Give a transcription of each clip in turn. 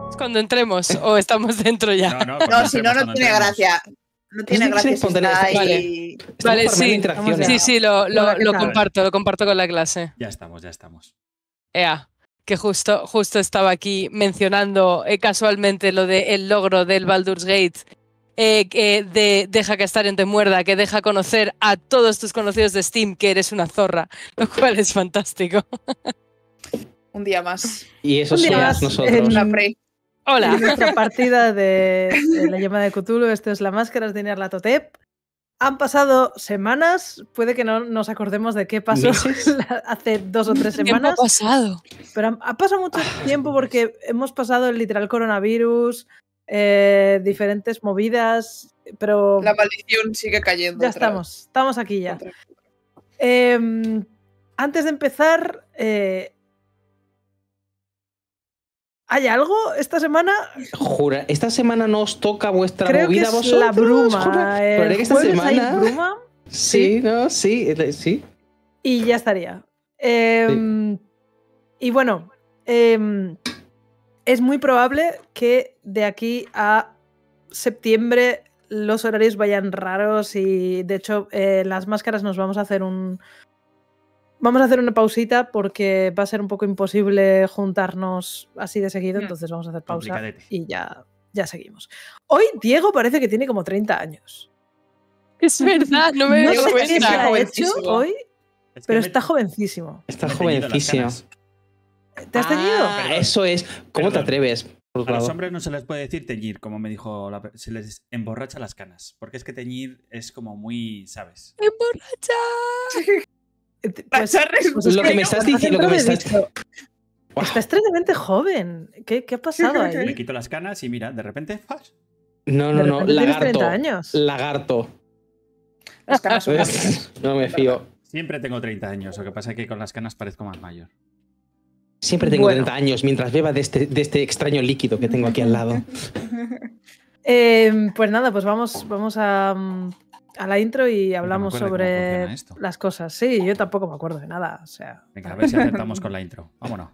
Cuando entremos o estamos dentro ya. No, si no, no tiene gracia. No tiene gracia si está ahí. Vale, sí. Sí, lo Vale. comparto con la clase. Ya estamos. Ea, que justo estaba aquí mencionando casualmente lo del logro del Baldur's Gate, que deja que Astarion te muerda, que deja conocer a todos tus conocidos de Steam que eres una zorra, lo cual es fantástico. Un día más. Y eso somos nosotros. Hola. En nuestra partida de la llama de Cthulhu, esto es la máscara de Nyarlathotep. Han pasado semanas, puede que no nos acordemos de qué pasó hace 2 o 3 semanas. ¿Qué ha pasado? Pero ha pasado mucho tiempo porque hemos pasado el literal coronavirus, diferentes movidas, pero... La maldición sigue cayendo. Ya estamos aquí ya. Antes de empezar... ¿Hay algo esta semana? Jura, esta semana no os toca vuestra Creo movida que es vosotros. la bruma. Juraré que esta semana. ¿Hay bruma? Sí, no, sí. Y ya estaría. Y bueno, es muy probable que de aquí a septiembre los horarios vayan raros y de hecho las máscaras nos vamos a hacer Vamos a hacer una pausita porque va a ser un poco imposible juntarnos así de seguido, entonces vamos a hacer pausa y ya seguimos. Hoy Diego parece que tiene como 30 años. Es verdad, no me sé doy qué se cuenta. ha hecho hoy, pero está jovencísimo. Está jovencísimo. ¿Te has teñido? Eso es. ¿Cómo te atreves? A los hombres no se les puede decir teñir, como me dijo, se les emborracha las canas. Porque es que teñir es como muy, ¿sabes? ¡Emborracha! Pues lo que me estás diciendo, Estás tremendamente joven. ¿Qué ha pasado ahí? Me quito las canas y mira, de repente, ¡fash! No, tienes 30 años. Lagarto. Las canas son No me fío. Siempre tengo 30 años, lo que pasa es que con las canas parezco más mayor. Siempre tengo 30 años mientras beba de este extraño líquido que tengo aquí al lado. Pues nada, pues vamos a la intro y hablamos sobre las cosas. Sí, yo tampoco me acuerdo de nada. O sea... Venga, a ver si acertamos con la intro. Vámonos.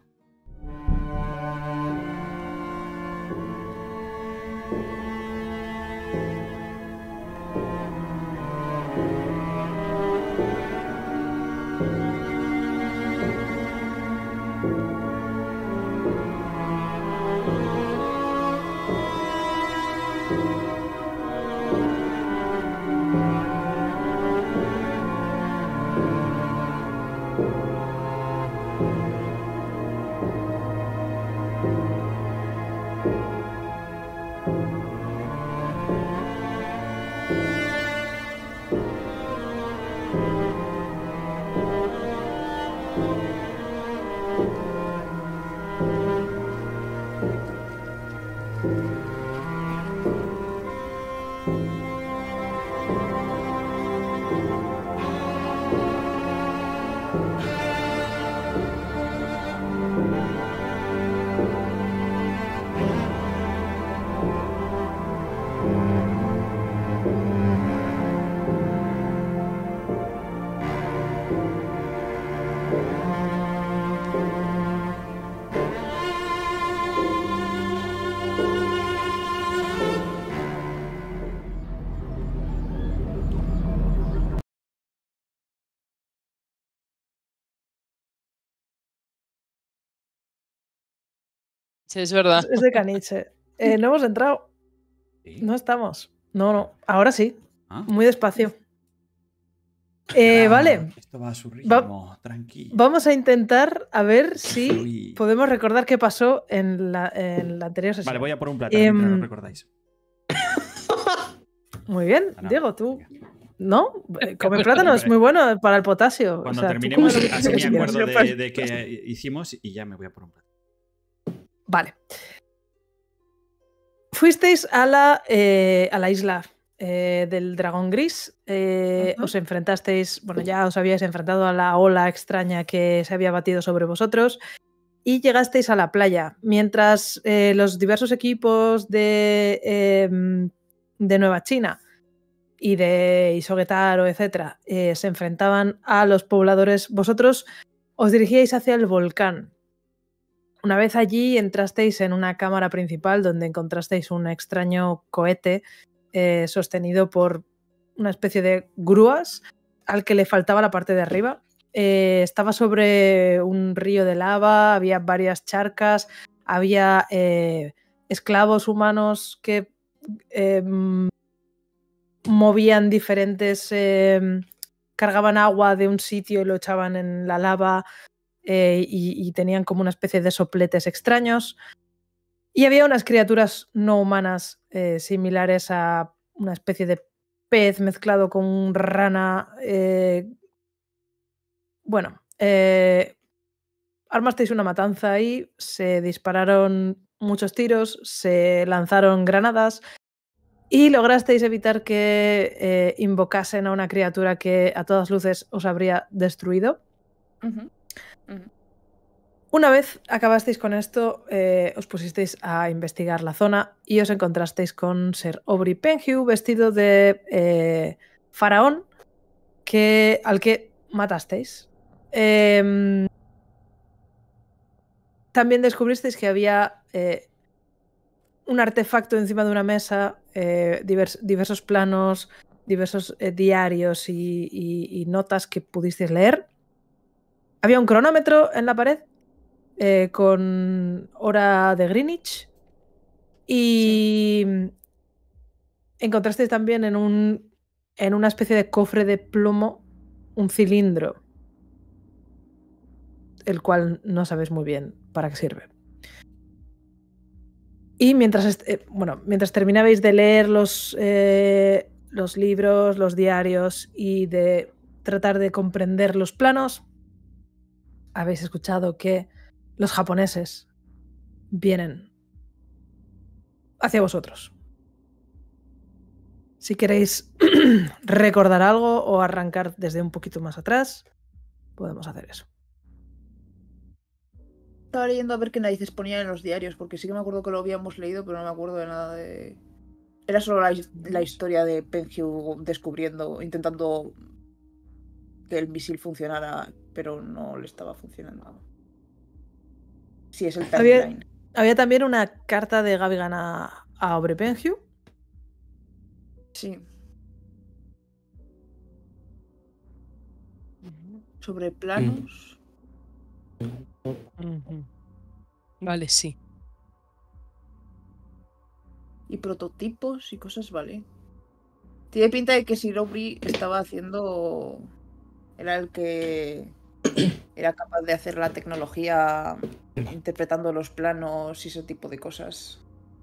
Sí, es verdad. Es de caniche. No hemos entrado. ¿Sí? No estamos. No. Ahora sí. Muy despacio. Vale. Vale. Esto va a su ritmo, tranquilo. Vamos a intentar a ver si podemos recordar qué pasó en la anterior sesión. Vale, voy a por un plátano mientras lo recordáis. Muy bien, Diego, tú. ¿No? Comer plátano es muy bueno para el potasio. Cuando o sea, terminemos, así me acuerdo de qué hicimos y ya me voy a por un plátano. Vale. Fuisteis a la isla del dragón gris. Os enfrentasteis, bueno, ya os habíais enfrentado a la ola extraña que se había batido sobre vosotros y llegasteis a la playa. Mientras los diversos equipos de Nueva China y de Isogetaro, etcétera, se enfrentaban a los pobladores, vosotros os dirigíais hacia el volcán. Una vez allí entrasteis en una cámara principal donde encontrasteis un extraño cohete sostenido por una especie de grúas al que le faltaba la parte de arriba. Estaba sobre un río de lava, había varias charcas, había esclavos humanos que movían diferentes... cargaban agua de un sitio y lo echaban en la lava y tenían como una especie de sopletes extraños. Y había unas criaturas no humanas similares a una especie de pez mezclado con rana. Armasteis una matanza ahí, se dispararon muchos tiros, se lanzaron granadas y lograsteis evitar que invocasen a una criatura que a todas luces os habría destruido. Una vez acabasteis con esto, os pusisteis a investigar la zona y os encontrasteis con Ser Aubrey Penhew vestido de faraón al que matasteis. También descubristeis que había un artefacto encima de una mesa, diversos planos, diversos diarios y notas que pudisteis leer. Había un cronómetro en la pared con hora de Greenwich y encontrasteis también en una especie de cofre de plomo un cilindro, el cual no sabéis muy bien para qué sirve. Y mientras terminabais de leer los libros, los diarios y de tratar de comprender los planos, habéis escuchado que los japoneses vienen hacia vosotros. Si queréis recordar algo o arrancar desde un poquito más atrás, podemos hacer eso. Estaba leyendo a ver qué narices ponían en los diarios, porque sí que me acuerdo que lo habíamos leído, pero no me acuerdo de nada de... Era solo la historia de Penhew descubriendo, intentando que el misil funcionara, pero no le estaba funcionando. Sí, es el timeline. Había también una carta de Gavigan a Aubrey Penhew. Sí. Sobre planos. Vale, sí. Y prototipos y cosas, vale. Tiene pinta de que Sir Aubrey estaba haciendo... Era el que era capaz de hacer la tecnología interpretando los planos y ese tipo de cosas.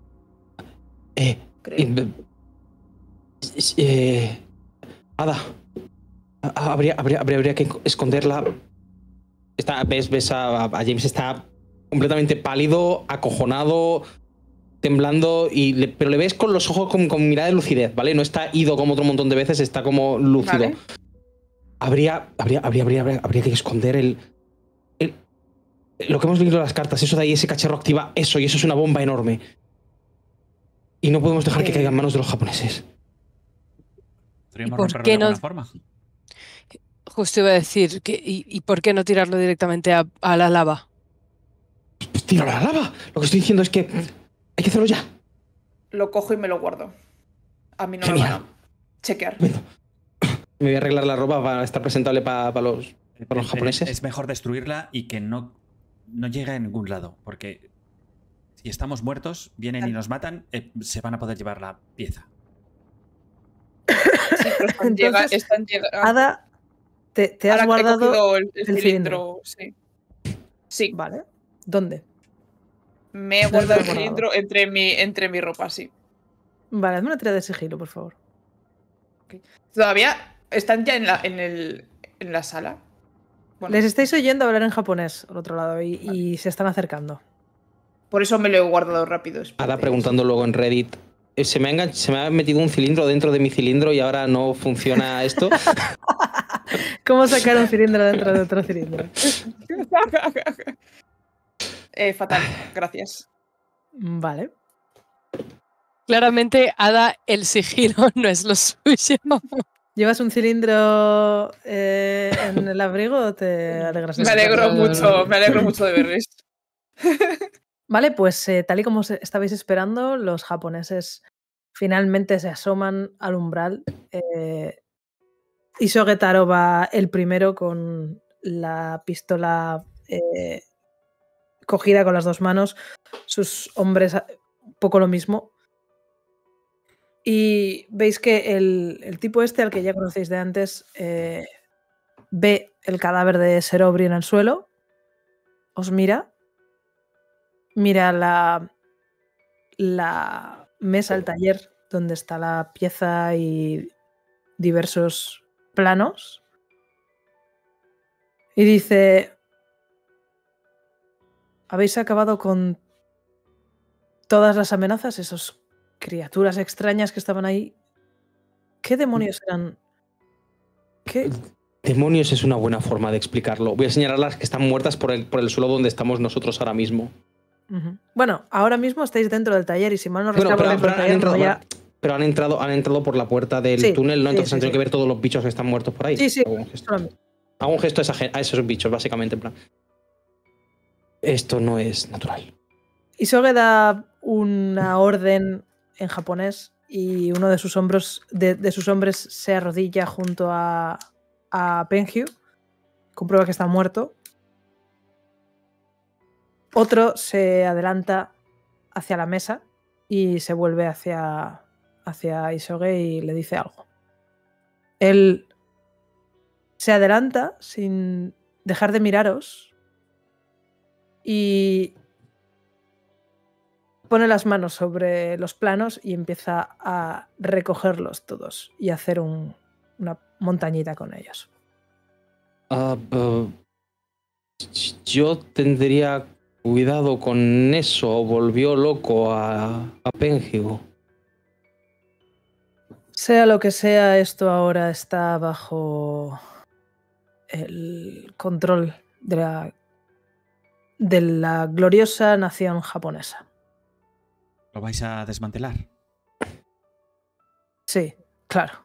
Ada, habría que esconderla. Ves a James, está completamente pálido, acojonado, temblando, pero le ves con los ojos con mirada de lucidez, ¿vale? No está ido como otro montón de veces, está como lúcido. ¿Vale? Habría que esconder lo que hemos leído en las cartas, eso de ahí, ese cacharro activa eso, y eso es una bomba enorme. Y no podemos dejar que caiga en manos de los japoneses. ¿Podríamos romperlo de alguna forma? Justo iba a decir, ¿y por qué no tirarlo directamente a la lava? Pues tíralo a la lava. Lo que estoy diciendo es que hay que hacerlo ya. Lo cojo y me lo guardo. A mí no me van a chequear. Me voy a arreglar la ropa para estar presentable para los japoneses. Es mejor destruirla y que no llegue a ningún lado, porque si estamos muertos, vienen y nos matan, se van a poder llevar la pieza. Sí, pero están llegando. Ada, te has guardado el cilindro. Sí. Vale. ¿Dónde? Me he guardado el cilindro entre mi ropa, sí. Vale, hazme una tirada de sigilo, por favor. Okay. ¿Todavía están ya en la sala? Bueno. Les estáis oyendo hablar en japonés al otro lado y se están acercando. Por eso me lo he guardado rápido. Ada preguntando luego en Reddit, ¿se me ha metido un cilindro dentro de mi cilindro y ahora no funciona esto? ¿Cómo sacar un cilindro dentro de otro cilindro? Fatal, gracias. Vale. Claramente, Ada, el sigilo no es lo suyo. ¿Llevas un cilindro en el abrigo o te alegras? Me alegro mucho de ver esto. Vale, pues tal y como estabais esperando, los japoneses finalmente se asoman al umbral. Isoge Taro va el primero con la pistola cogida con las 2 manos. Sus hombres un poco lo mismo. Y veis que el tipo este, al que ya conocéis de antes, ve el cadáver de Serobri en el suelo, os mira la mesa, el taller, donde está la pieza y diversos planos, y dice: ¿habéis acabado con todas las amenazas? Esas criaturas extrañas que estaban ahí, ¿qué demonios eran? ¿Qué? Demonios es una buena forma de explicarlo. Voy a señalar las que están muertas por el suelo donde estamos nosotros ahora mismo. Bueno, ahora mismo estáis dentro del taller y si mal no Bueno, recuerdo, pero han entrado por la puerta del túnel, ¿no? Entonces han tenido que ver todos los bichos que están muertos por ahí. Sí. Hago un gesto a esos bichos, básicamente, en plan. Esto no es natural. Isoge da una orden en japonés y uno de sus hombres se arrodilla junto a Penhyu, comprueba que está muerto. Otro se adelanta hacia la mesa y se vuelve hacia Isoge y le dice algo. Él se adelanta sin dejar de miraros y pone las manos sobre los planos y empieza a recogerlos todos y hacer una montañita con ellos. Yo tendría cuidado con eso. Volvió loco a Penhyu. Sea lo que sea, esto ahora está bajo el control de la gloriosa nación japonesa. ¿Lo vais a desmantelar? Sí, claro.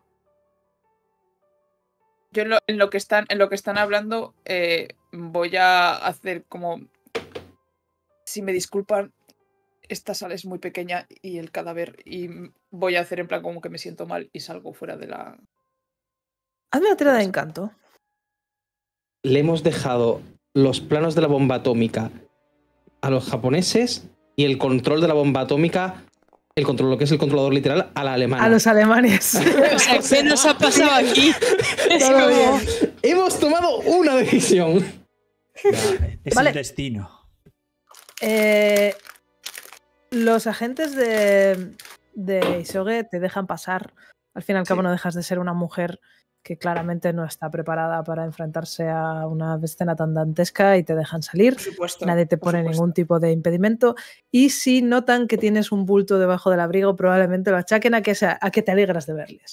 Yo en lo que están hablando voy a hacer como... Si me disculpan, esta sala es muy pequeña y el cadáver, y voy a hacer en plan como que me siento mal y salgo fuera de la... Hazme una tirada de encanto. Le hemos dejado los planos de la bomba atómica a los japoneses y el control de la bomba atómica, lo que es el controlador literal, a la alemana. A los alemanes. O sea, ¿qué nos ha pasado aquí? Hemos tomado una decisión. Es Vale. el destino. Los agentes de Isoge te dejan pasar. Al fin y al cabo no dejas de ser una mujer que claramente no está preparada para enfrentarse a una escena tan dantesca y te dejan salir. Por supuesto. Nadie te pone ningún tipo de impedimento. Y si notan que tienes un bulto debajo del abrigo, probablemente lo achaquen a que te alegras de verles.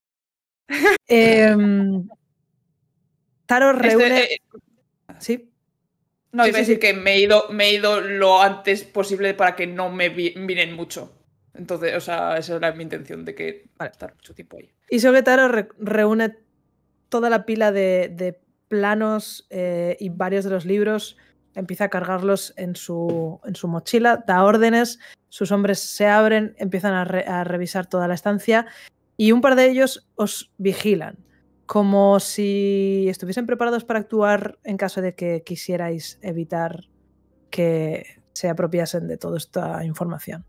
Taro reúne... ¿Sí? No, iba a decir que me he ido lo antes posible para que no me miren mucho. Entonces, o sea, esa era mi intención de que estar mucho tiempo ahí. Isoge Taro reúne toda la pila de planos y varios de los libros, empieza a cargarlos en su mochila, da órdenes, sus hombres se abren, empiezan a revisar toda la estancia y un par de ellos os vigilan, como si estuviesen preparados para actuar en caso de que quisierais evitar que se apropiasen de toda esta información.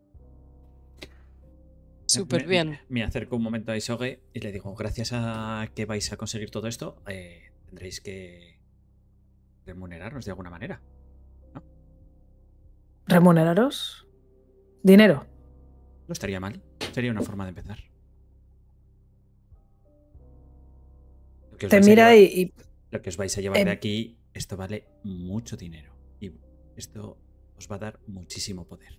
Súper bien. Me acerco un momento a Isoge y le digo, gracias a que vais a conseguir todo esto, tendréis que remuneraros de alguna manera, ¿no? ¿Remuneraros? ¿Dinero? No estaría mal. Sería una forma de empezar. Te mira lo que os vais a llevar de aquí, esto vale mucho dinero. Y esto os va a dar muchísimo poder.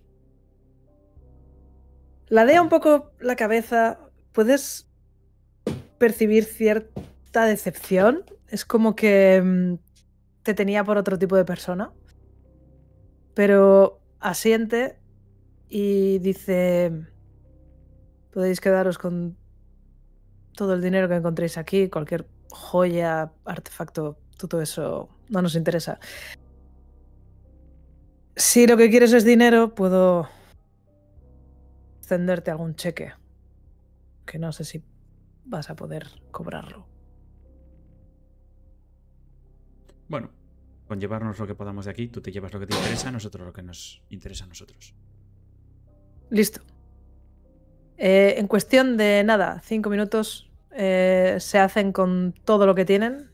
Ladea un poco la cabeza. ¿Puedes percibir cierta decepción? Es como que te tenía por otro tipo de persona. Pero asiente y dice: podéis quedaros con todo el dinero que encontréis aquí, cualquier joya, artefacto, todo eso no nos interesa. Si lo que quieres es dinero, puedo extenderte algún cheque. Que no sé si vas a poder cobrarlo. Bueno, con llevarnos lo que podamos de aquí, tú te llevas lo que te interesa, nosotros lo que nos interesa a nosotros. Listo. En cuestión de nada, 5 minutos, se hacen con todo lo que tienen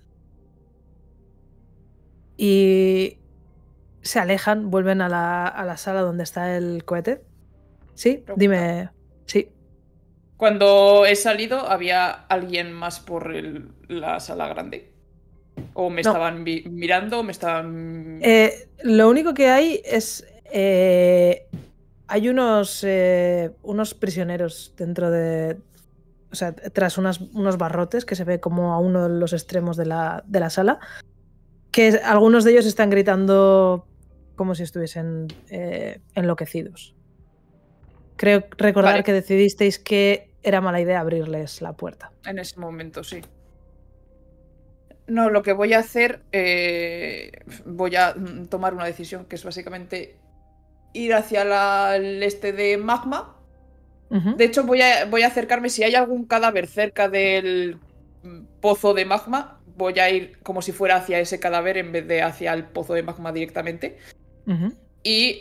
y se alejan, vuelven a la sala donde está el cohete. Sí, Pregunta. dime. Sí. Cuando he salido, ¿había alguien más por la sala grande? ¿O me No. estaban mirando? ¿O me estaban...? Lo único que hay es... hay unos prisioneros dentro de... O sea, tras unos barrotes que se ve como a uno de los extremos de la sala, que algunos de ellos están gritando como si estuviesen enloquecidos. Creo recordar Vale. que decidisteis que era mala idea abrirles la puerta. En ese momento, sí. No, lo que voy a hacer, voy a tomar una decisión que es básicamente ir hacia el este de Magma. Ujú. De hecho, voy a acercarme. Si hay algún cadáver cerca del pozo de magma, voy a ir como si fuera hacia ese cadáver en vez de hacia el pozo de magma directamente. Ujú. Y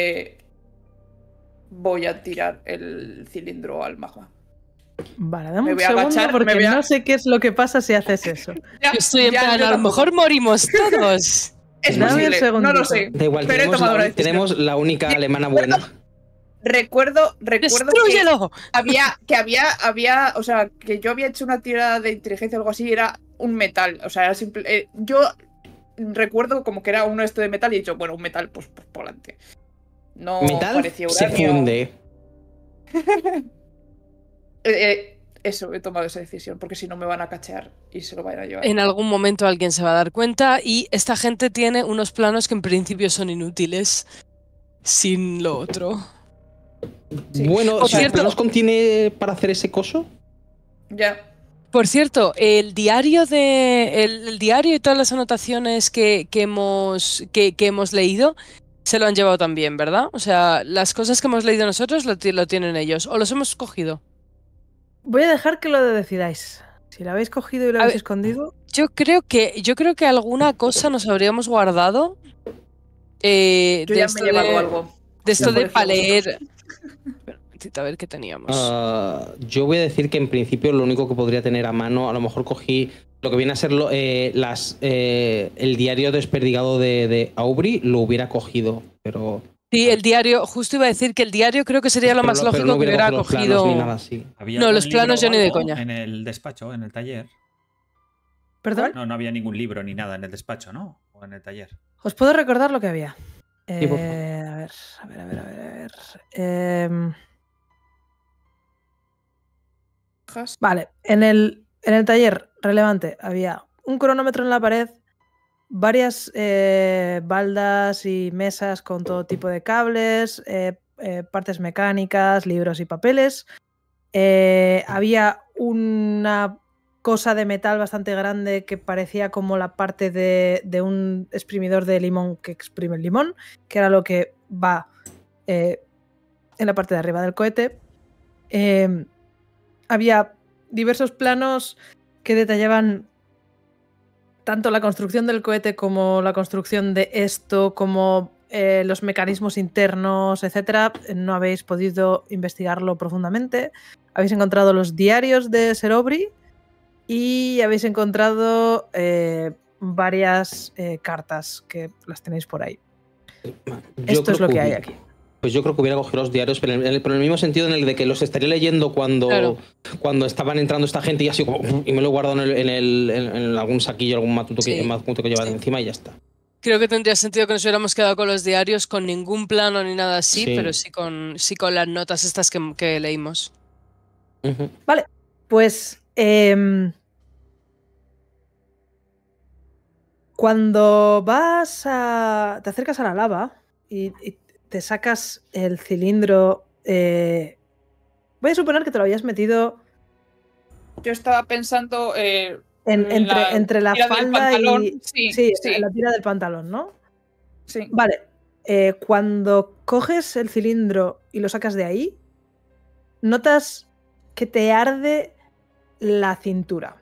voy a tirar el cilindro al magma. Vale, dame Me un voy a segundo agachar, porque me voy a- no sé qué es lo que pasa si haces eso. Ya, Yo estoy en ya, plan, yo a lo tampoco. mejor morimos todos. Es Dame un posible, no segundito. lo sé. Da igual, Pero he tomado una decisión. tenemos la única alemana buena. Recuerdo que ¡Destrúyelo! había, o sea, que yo había hecho una tirada de inteligencia o algo así, era un metal, o sea, era simple, yo recuerdo como que era uno esto de metal y he dicho, bueno, un metal, pues por delante. No Metal parecía se uranio. funde. Eso, he tomado esa decisión, porque si no me van a cachear y se lo van a llevar. En algún momento alguien se va a dar cuenta y esta gente tiene unos planos que en principio son inútiles sin lo otro. Sí. Bueno, Por si cierto- nos contiene para hacer ese coso. Ya. Por cierto, el diario y todas las anotaciones que hemos leído se lo han llevado también, ¿verdad? O sea, las cosas que hemos leído nosotros lo tienen ellos. ¿O los hemos cogido? Voy a dejar que lo decidáis. Si lo habéis cogido y lo A habéis ver, escondido. Yo creo que alguna cosa nos habríamos guardado. Yo de ya esto me he llevado de, algo. de esto Ya de para parecía leer. Espera un momentito, a ver qué teníamos. Yo voy a decir que en principio lo único que podría tener a mano, a lo mejor cogí lo que viene a ser el diario desperdigado de Aubrey, lo hubiera cogido, pero... Sí, el diario, justo iba a decir que el diario creo que sería lo más pero lógico no que hubiera hubiera cogido los planos cogido. ni nada así. ¿Había No, algún los planos libro yo ni de o algo coña. en el despacho, en el taller? ¿Perdón? No había ningún libro ni nada en el despacho, ¿no? O en el taller. Os puedo recordar lo que había. Sí, por favor. A ver. Vale, en el taller relevante había un cronómetro en la pared, varias baldas y mesas con todo tipo de cables, partes mecánicas, libros y papeles. Había una cosa de metal bastante grande que parecía como la parte de un exprimidor de limón que exprime el limón, que era lo que va en la parte de arriba del cohete. Había diversos planos que detallaban tanto la construcción del cohete como la construcción de esto, como los mecanismos internos, etc. No habéis podido investigarlo profundamente. Habéis encontrado los diarios de Ser Aubrey y habéis encontrado varias cartas que las tenéis por ahí. Esto es lo que hay aquí. Pues yo creo que hubiera cogido los diarios, pero en el mismo sentido en el de que los estaría leyendo cuando estaban entrando esta gente y así como, y me lo he guardado en algún saquillo, algún matuto que lleva encima y ya está. Creo que tendría sentido que nos hubiéramos quedado con los diarios con ningún plano ni nada así, Sí. pero sí con las notas estas que leímos. Vale, pues cuando te acercas a la lava y te sacas el cilindro, voy a suponer que te lo habías metido Yo estaba pensando entre la tira del falda pantalón. y Sí. la tira del pantalón, ¿no? Sí. Vale. Cuando coges el cilindro y lo sacas de ahí, notas que te arde la cintura.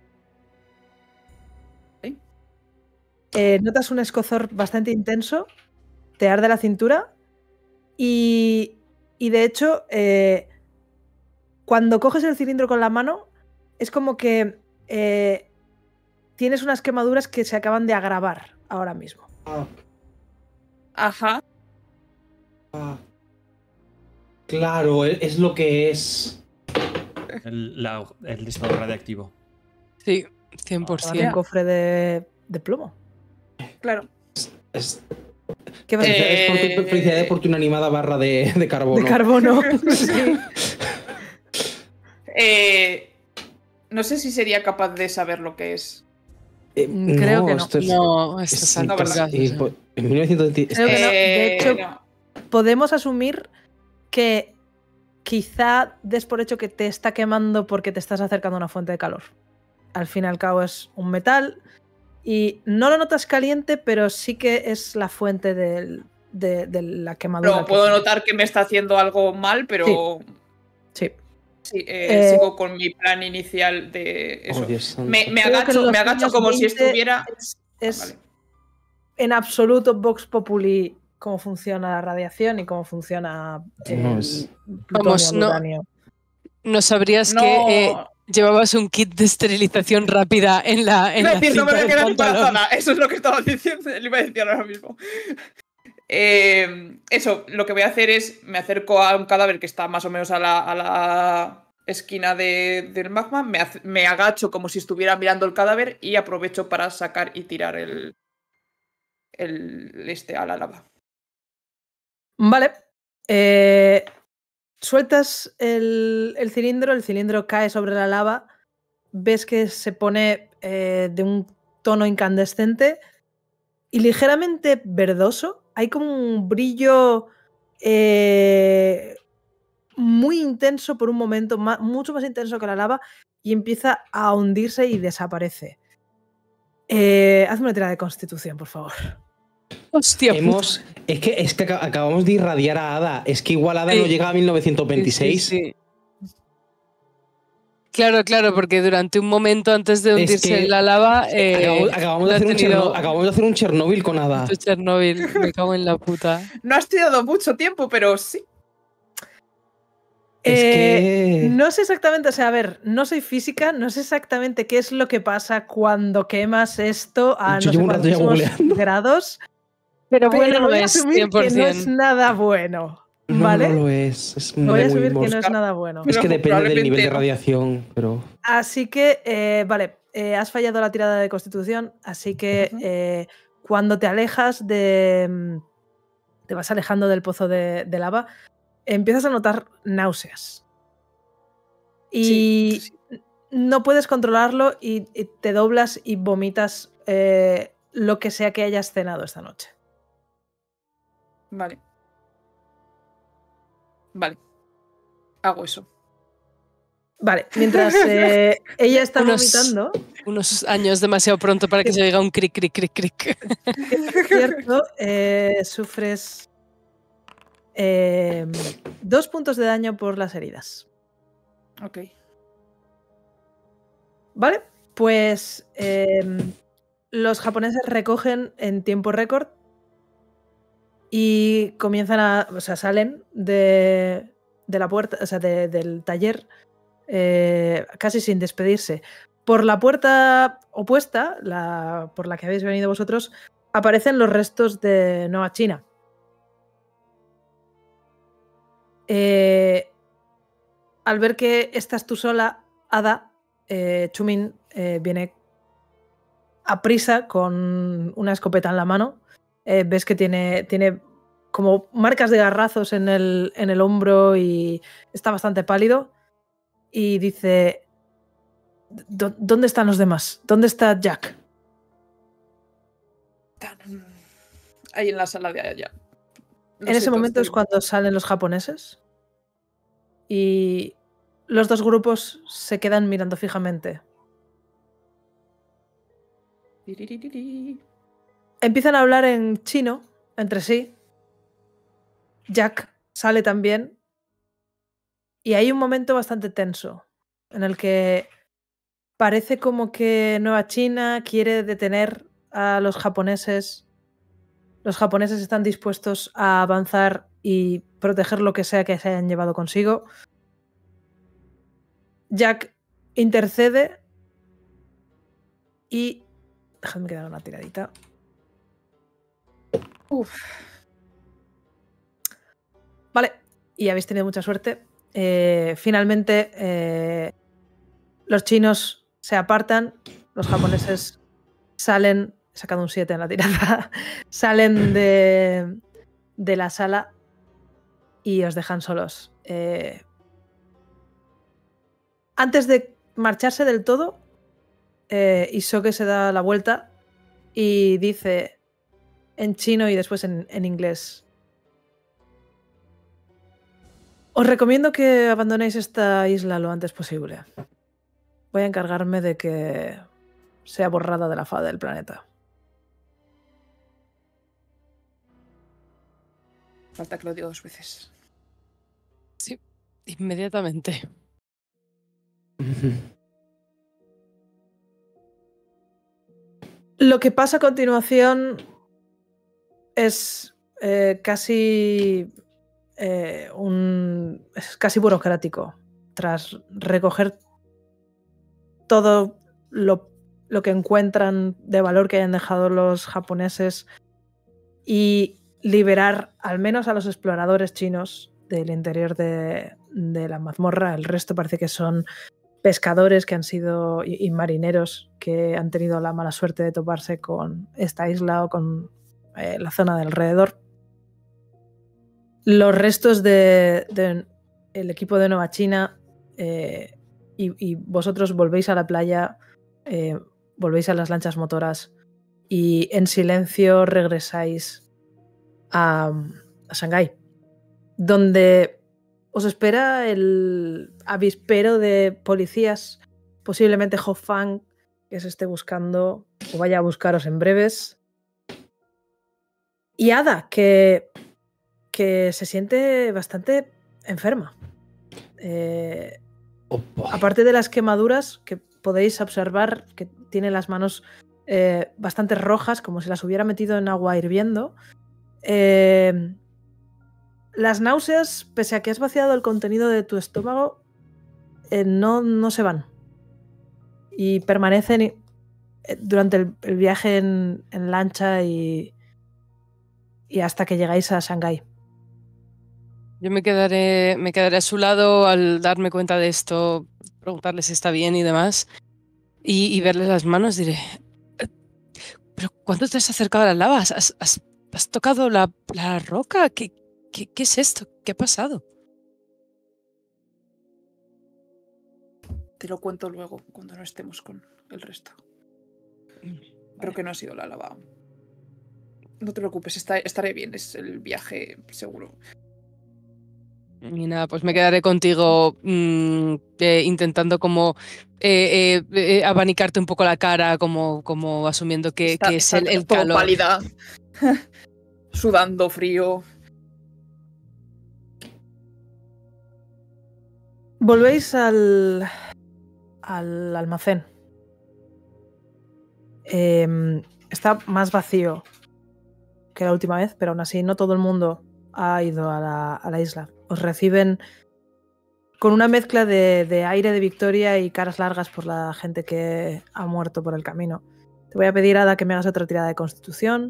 Notas un escozor bastante intenso, te arde la cintura y de hecho, cuando coges el cilindro con la mano, es como que tienes unas quemaduras que se acaban de agravar ahora mismo. Ajá. Claro, es lo que es. El disco radiactivo. Sí, Un 100%. cofre de plomo. Claro. ¿Qué vas a hacer? Felicidades por tu inanimada barra de carbono. De carbono. Sí. No sé si sería capaz de saber lo que es. Creo que no. Esto es, No, esto es no, alto ¿verdad? gas. En 1910. Creo que no. De hecho, No. podemos asumir que quizá des por hecho que te está quemando porque te estás acercando a una fuente de calor. Al fin y al cabo es un metal y no lo notas caliente, pero sí que es la fuente de la quemadura. Pero puedo notar que me está haciendo algo mal, pero Sí. sí, sigo con mi plan inicial de eso. Oh, Dios santo. Me Creo que en los agacho años como si 20 estuviera. Es Vale. en absoluto Vox Populi cómo funciona la radiación y cómo funciona No, el es- plutonio, Vamos, el no. uranio. ¿No sabrías No. que llevabas un kit de esterilización rápida en la Iba a decir, no me cinta voy a del quedar pantalón? embarazada. Eso es lo que estaba diciendo. Le iba a decir ahora mismo. Eso, lo que voy a hacer es. Me acerco a un cadáver que está más o menos a la esquina del magma. Me agacho como si estuviera mirando el cadáver y aprovecho para sacar y tirar el a la lava. Vale. Sueltas el cilindro cae sobre la lava, ves que se pone de un tono incandescente y ligeramente verdoso. Hay como un brillo muy intenso por un momento, mucho más intenso que la lava, y empieza a hundirse y desaparece. Hazme una tirada de constitución, por favor. Hostia, Es que acabamos de irradiar a Ada. Es que igual Ada Sí. no llega a 1926. Sí. Claro, porque durante un momento antes de hundirse que en la lava. Acabamos de hacer un Chernóbil con Ada. Chernobyl, me cago en la puta. No has tirado mucho tiempo, pero sí. Es que... No sé exactamente, o sea, a ver, no soy física, no sé exactamente qué es lo que pasa cuando quemas esto a Yo no sé llevo un rato ya cuántísimos googleando. grados. Pero Voy a es asumir 100%. que no es nada bueno. No, ¿Vale? no lo es. Es Voy a muy asumir que no mosca. es nada bueno. Es que Pero depende del nivel de probablemente no. radiación, pero... Así que, vale, has fallado la tirada de constitución, así que cuando te alejas te vas alejando del pozo de lava, empiezas a notar náuseas. Y Sí. no puedes controlarlo y te doblas y vomitas lo que sea que hayas cenado esta noche. Vale. Hago eso. Vale, mientras ella está vomitando, Unos años demasiado pronto para que se oiga un cric, cric, cric, cric. es cierto, sufres 2 puntos de daño por las heridas. Ok. Vale, pues los japoneses recogen en tiempo récord y comienzan salen de la puerta, o sea, del taller casi sin despedirse. Por la puerta opuesta, por la que habéis venido vosotros, aparecen los restos de Nueva China. Al ver que estás tú sola, Ada, Chumin viene a prisa con una escopeta en la mano. Ves que tiene como marcas de garrazos en el hombro y está bastante pálido. Y dice: ¿Dónde están los demás? ¿Dónde está Jack? Ahí en la sala de allá. En ese momento es cuando salen los japoneses y los dos grupos se quedan mirando fijamente. Empiezan a hablar en chino entre sí Jack sale también y hay un momento bastante tenso en el que parece como que Nueva China quiere detener a los japoneses. Los japoneses están dispuestos a avanzar y proteger lo que sea que se hayan llevado consigo. Jack intercede y... Déjame quedar una tiradita. Uf. Vale, y habéis tenido mucha suerte. Finalmente, los chinos se apartan, los japoneses salen, he sacado un 7 en la tirada, salen de la sala y os dejan solos. Antes de marcharse del todo, Isoke se da la vuelta y dice en chino y después en inglés: os recomiendo que abandonéis esta isla lo antes posible. Voy a encargarme de que sea borrada de la faz del planeta. Falta que lo diga 2 veces. Sí, inmediatamente. Lo que pasa a continuación es casi es casi burocrático. Tras recoger todo lo que encuentran de valor que hayan dejado los japoneses y liberar al menos a los exploradores chinos del interior de la mazmorra. El resto parece que son pescadores que han sido y marineros que han tenido la mala suerte de toparse con esta isla o con la zona de alrededor. Los restos del equipo de Nueva China y vosotros volvéis a la playa, volvéis a las lanchas motoras y en silencio regresáis a Shanghái, donde os espera el avispero de policías, posiblemente Ho Fang, que se esté buscando o vaya a buscaros en breves. Y Ada, que se siente bastante enferma. Aparte de las quemaduras que podéis observar, que tiene las manos bastante rojas, como si las hubiera metido en agua hirviendo. Las náuseas, pese a que has vaciado el contenido de tu estómago, no se van. Y permanecen durante el viaje en lancha y hasta que llegáis a Shanghái. Yo me quedaré a su lado al darme cuenta de esto, preguntarle si está bien y demás, y verle las manos. Diré: ¿pero cuándo te has acercado a las lavas? ¿Has tocado la roca? ¿Qué es esto? ¿Qué ha pasado? Te lo cuento luego, cuando no estemos con el resto. Creo que no ha sido la lava. No te preocupes, estaré bien, es el viaje seguro. Y nada, pues me quedaré contigo intentando como abanicarte un poco la cara, como asumiendo que es el todo calor. pálida, sudando frío. Volvéis al almacén. Está más vacío que la última vez, pero aún así no todo el mundo ha ido a la isla. Os reciben con una mezcla de aire de victoria y caras largas por la gente que ha muerto por el camino. Te voy a pedir, Ada, que me hagas otra tirada de constitución.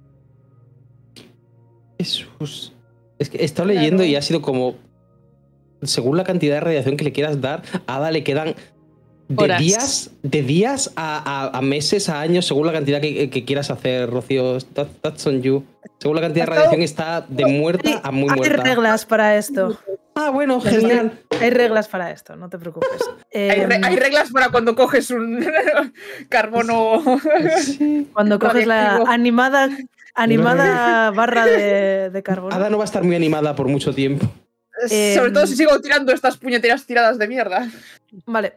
Jesús. Es que he estado leyendo y ha sido como... Según la cantidad de radiación que le quieras dar, a Ada le quedan de días a meses, a años, según la cantidad que quieras hacer, Rocío. That's on you. Según la cantidad de radiación está de muerta a muy muerta. Hay reglas para esto. Ah, bueno, genial. Hay reglas para esto, no te preocupes. Hay reglas para cuando coges un carbono. Sí. Cuando coges la animada barra de carbono. Ada no va a estar muy animada por mucho tiempo. Sobre todo si sigo tirando estas puñeteras tiradas de mierda. Vale.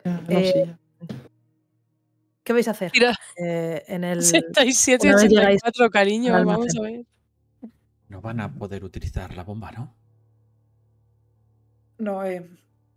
¿Qué vais a hacer? Mira, en el 67 y 84, cariño, vamos a ver. No van a poder utilizar la bomba, ¿no? No, he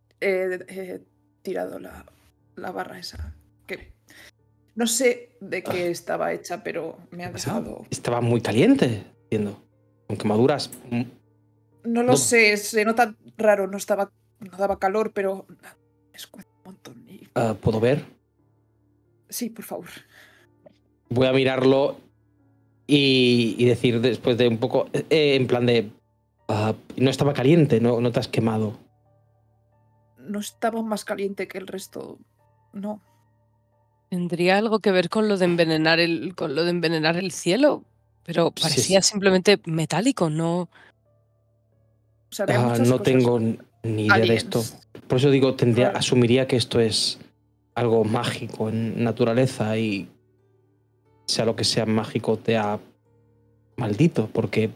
tirado la barra esa. Que no sé de qué estaba hecha, pero me ha dejado. Estaba muy caliente, entiendo. Con quemaduras. No lo sé, se nota raro, no daba calor, pero me escuece un montón. ¿Puedo ver? Sí, por favor. Voy a mirarlo y decir después de un poco, en plan de, no estaba caliente, no te has quemado. No estaba más caliente que el resto, no. ¿Tendría algo que ver con lo de envenenar el cielo? Pero parecía Sí. simplemente metálico, ¿no? O sea, había muchas No cosas. tengo ni idea de esto. Por eso digo, asumiría que esto es algo mágico en naturaleza y sea lo que sea mágico te ha maldito, porque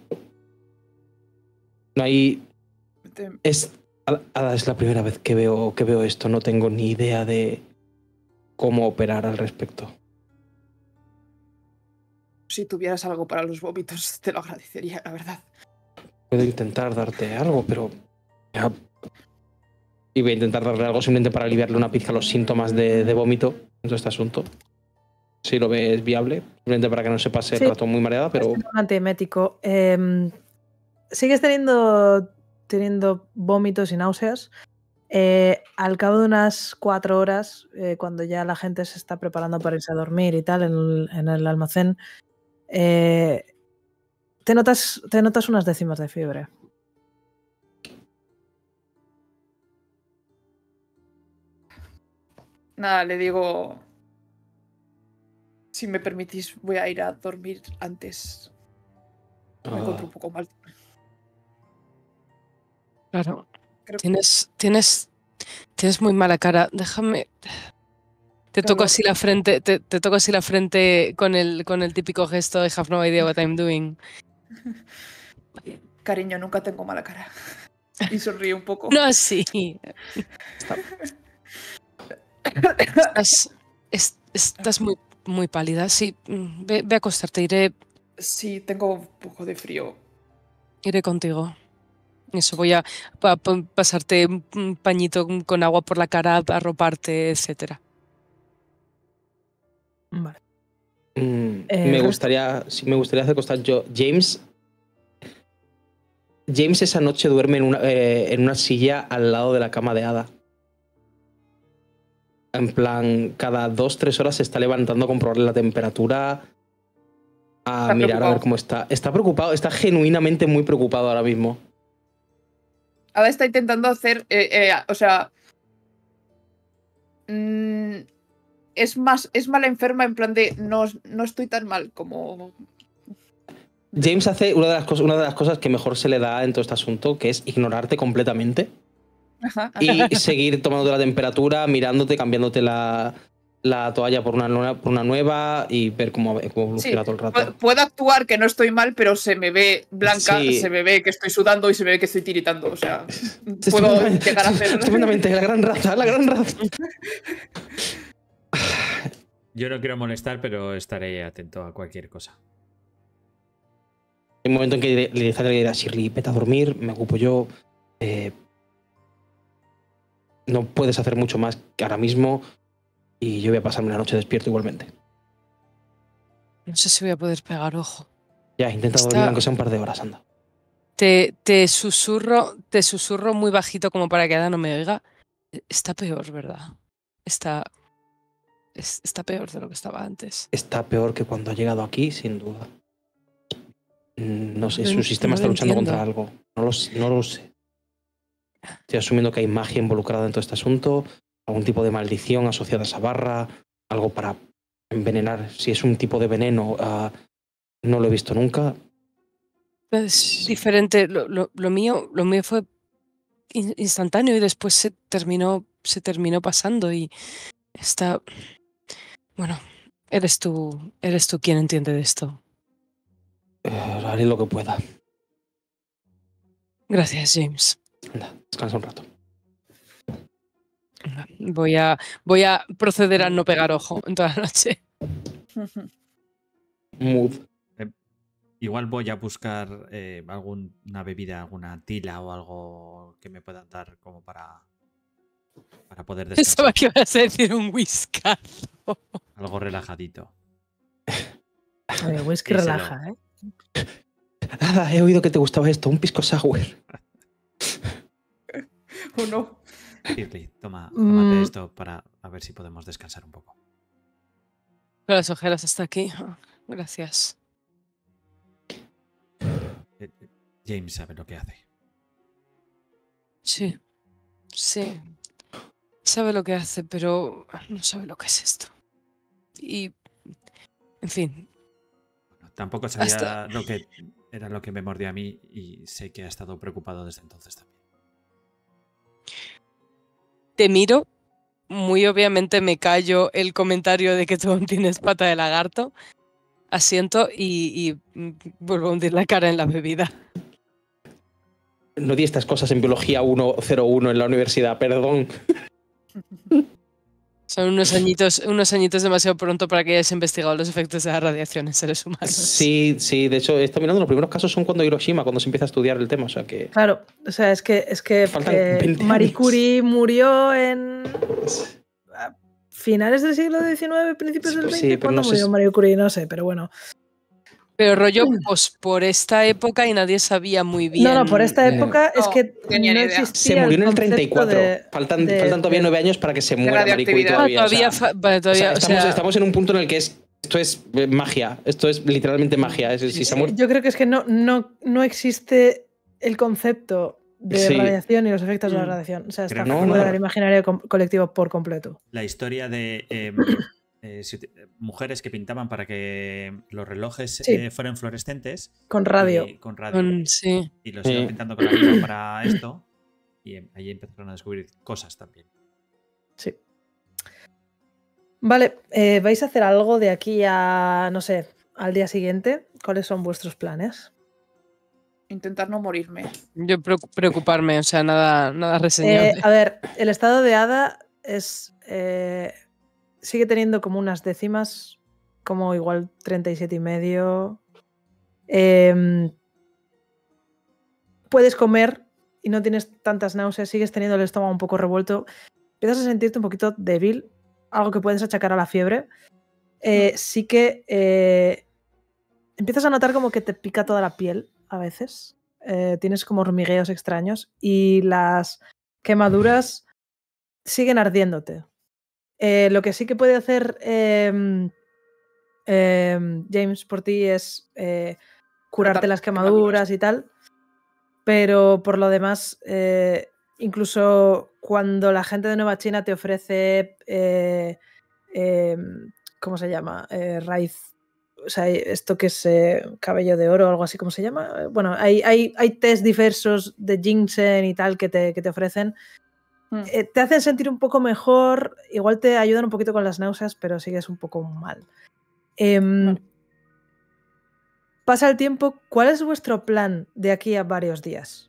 no hay... Es la primera vez que veo esto, no tengo ni idea de cómo operar al respecto. Si tuvieras algo para los vómitos, te lo agradecería, la verdad. Puedo intentar darte algo, pero... Y voy a intentar darle algo simplemente para aliviarle una pizca los síntomas de vómito en todo este asunto. Si lo ves viable, simplemente para que no se pase el rato muy mareada, pero... Un antiemético. Sigues teniendo vómitos y náuseas. Al cabo de unas 4 horas, cuando ya la gente se está preparando para irse a dormir y tal en el almacén, te notas unas décimas de fiebre. Nada, le digo... Si me permitís, voy a ir a dormir antes. Me encuentro un poco mal. Claro. Tienes muy mala cara. Déjame. Te toco así la frente. Te toco así la frente con el típico gesto de have no idea what I'm doing. Cariño, nunca tengo mala cara. Y sonríe un poco. No, sí. Estás muy pálida. Sí, ve a acostarte. Sí, tengo un poco de frío. Iré contigo. Eso, voy a pasarte un pañito con agua por la cara, arroparte, etc. Vale. me gustaría hacer constar yo. James esa noche duerme en una silla al lado de la cama de Ada. En plan, cada 2-3 horas se está levantando a comprobarle la temperatura, a mirar a ver cómo está. Está preocupado, está genuinamente muy preocupado ahora mismo. Ada está intentando hacer, o sea... es mala enferma en plan de no estoy tan mal como... James hace una de las cosas que mejor se le da en todo este asunto, que es ignorarte completamente. Ajá. Y seguir tomándote la temperatura, mirándote, cambiándote la toalla por una nueva y ver cómo evoluciona todo el rato. Puedo actuar que no estoy mal, pero se me ve blanca, se me ve que estoy sudando y se me ve que estoy tiritando. O sea, puedo llegar a hacer... Estupendamente, la gran raza. Yo no quiero molestar, pero estaré atento a cualquier cosa. Hay un momento en que le dirá, Shirley, vete a dormir, me ocupo yo. No puedes hacer mucho más que ahora mismo y yo voy a pasarme la noche despierto igualmente. No sé si voy a poder pegar ojo. Ya, intenta dormir aunque sea un par de horas, anda. Te susurro muy bajito como para que Ada no me oiga. Está peor, ¿verdad? Está peor de lo que estaba antes. Está peor que cuando ha llegado aquí, sin duda. No sé, su sistema está luchando contra algo. No lo sé. Estoy asumiendo que hay magia involucrada en todo este asunto, algún tipo de maldición asociada a esa barra, algo para envenenar. Si es un tipo de veneno, no lo he visto nunca. Es diferente. Lo mío fue instantáneo y después se terminó pasando y está... Bueno, eres tú quien entiende de esto. Haré lo que pueda. Gracias, James. Anda, descansa un rato. Voy a proceder a no pegar ojo en toda la noche. Mood. Igual voy a buscar alguna bebida, alguna tila o algo que me puedan dar como para poder Pensaba descansar. que ibas a decir un whiskazo. Algo relajadito. Whisky Díselo. relaja, ¿eh? Nada, he oído que te gustaba esto, un pisco sour. ¿O no? Shirley, tómate Mm. esto para a ver si podemos descansar un poco. Con las ojeras hasta aquí. Gracias. James sabe lo que hace. Sí. Sí. Sabe lo que hace, pero no sabe lo que es esto. Y... En fin. Bueno, tampoco sabía Hasta- lo que era lo que me mordió a mí y sé que ha estado preocupado desde entonces también. Te miro. Muy obviamente me callo el comentario de que tú aún tienes pata de lagarto. Asiento y vuelvo a hundir la cara en la bebida. No di estas cosas en biología 101 en la universidad, perdón. Son unos añitos demasiado pronto para que hayas investigado los efectos de la radiación en seres humanos. Sí, de hecho, he estado mirando, los primeros casos son cuando Hiroshima, cuando se empieza a estudiar el tema, o sea que... Claro, o sea, es que Faltan 20 Marie años. Curie murió en a finales del siglo XIX, principios del XX. Sí, pero ¿Cuándo no sé murió si- Marie Curie? No sé, pero bueno. Pero rollo, pues por esta época y nadie sabía muy bien. No, por esta época es No, que no tenía no ni idea. existía Se murió en el concepto 34. de- Faltan de- todavía de- 9 años para que se muera Marie Curie radioactividad. todavía. o sea, Vale, todavía, estamos en un punto en el que esto es magia. Esto es literalmente magia. Si se ha muerto- Yo creo que es que no existe el concepto de Sí. radiación y los efectos de la Mm. radiación. O sea, está Creo que fuera no. del imaginario colectivo por completo. La historia de mujeres que pintaban para que los relojes Sí. fueran fluorescentes. Con radio. Con radio. sí. Y los iban pintando con la lima para esto. Y ahí empezaron a descubrir cosas también. Sí. Vale, ¿vais a hacer algo de aquí a, no sé, al día siguiente? ¿Cuáles son vuestros planes? Intentar no morirme. Yo preocuparme, o sea, nada reseñable. A ver, el estado de Ada es sigue teniendo como unas décimas, como igual 37,5. Puedes comer y no tienes tantas náuseas, sigues teniendo el estómago un poco revuelto. Empiezas a sentirte un poquito débil, algo que puedes achacar a la fiebre. Sí que empiezas a notar como que te pica toda la piel a veces. Tienes como hormigueos extraños y las quemaduras siguen ardiéndote. Lo que sí que puede hacer James por ti es curarte las quemaduras y tal, pero por lo demás, incluso cuando la gente de Nueva China te ofrece ¿cómo se llama? Raíz, o sea, esto que es cabello de oro o algo así, ¿cómo se llama? Bueno, hay test diversos de ginseng y tal que te ofrecen. Te hacen sentir un poco mejor, igual te ayudan un poquito con las náuseas, pero sigues un poco mal. Pasa el tiempo, ¿cuál es vuestro plan de aquí a varios días?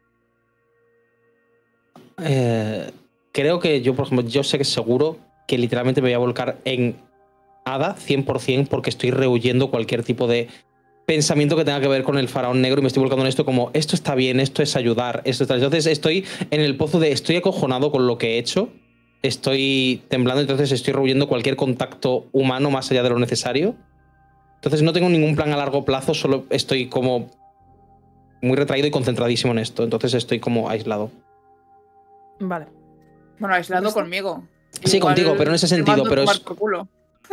Creo que yo, por ejemplo, yo sé que seguro que literalmente me voy a volcar en Ada 100% porque estoy rehuyendo cualquier tipo de pensamiento que tenga que ver con el faraón negro y me estoy volcando en esto como esto está bien, esto es ayudar, esto está... Entonces estoy en el pozo de estoy acojonado con lo que he hecho, estoy temblando, entonces estoy rehuyendo cualquier contacto humano más allá de lo necesario. Entonces no tengo ningún plan a largo plazo, solo estoy como muy retraído y concentradísimo en esto, entonces estoy como aislado. Vale. Bueno, aislado ¿Listo? conmigo. Sí, contigo, pero en ese te sentido, mando pero tomar es... por culo.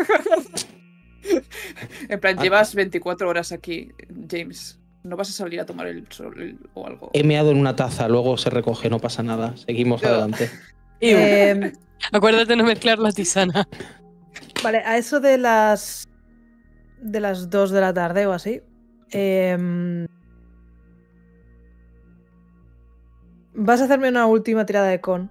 En plan, llevas 24 horas aquí, James. ¿No vas a salir a tomar el sol o algo? He meado en una taza, luego se recoge, no pasa nada. Seguimos adelante. Acuérdate de no mezclar la tisana. Vale, a eso de las 2 de la tarde o así. Vas a hacerme una última tirada de con.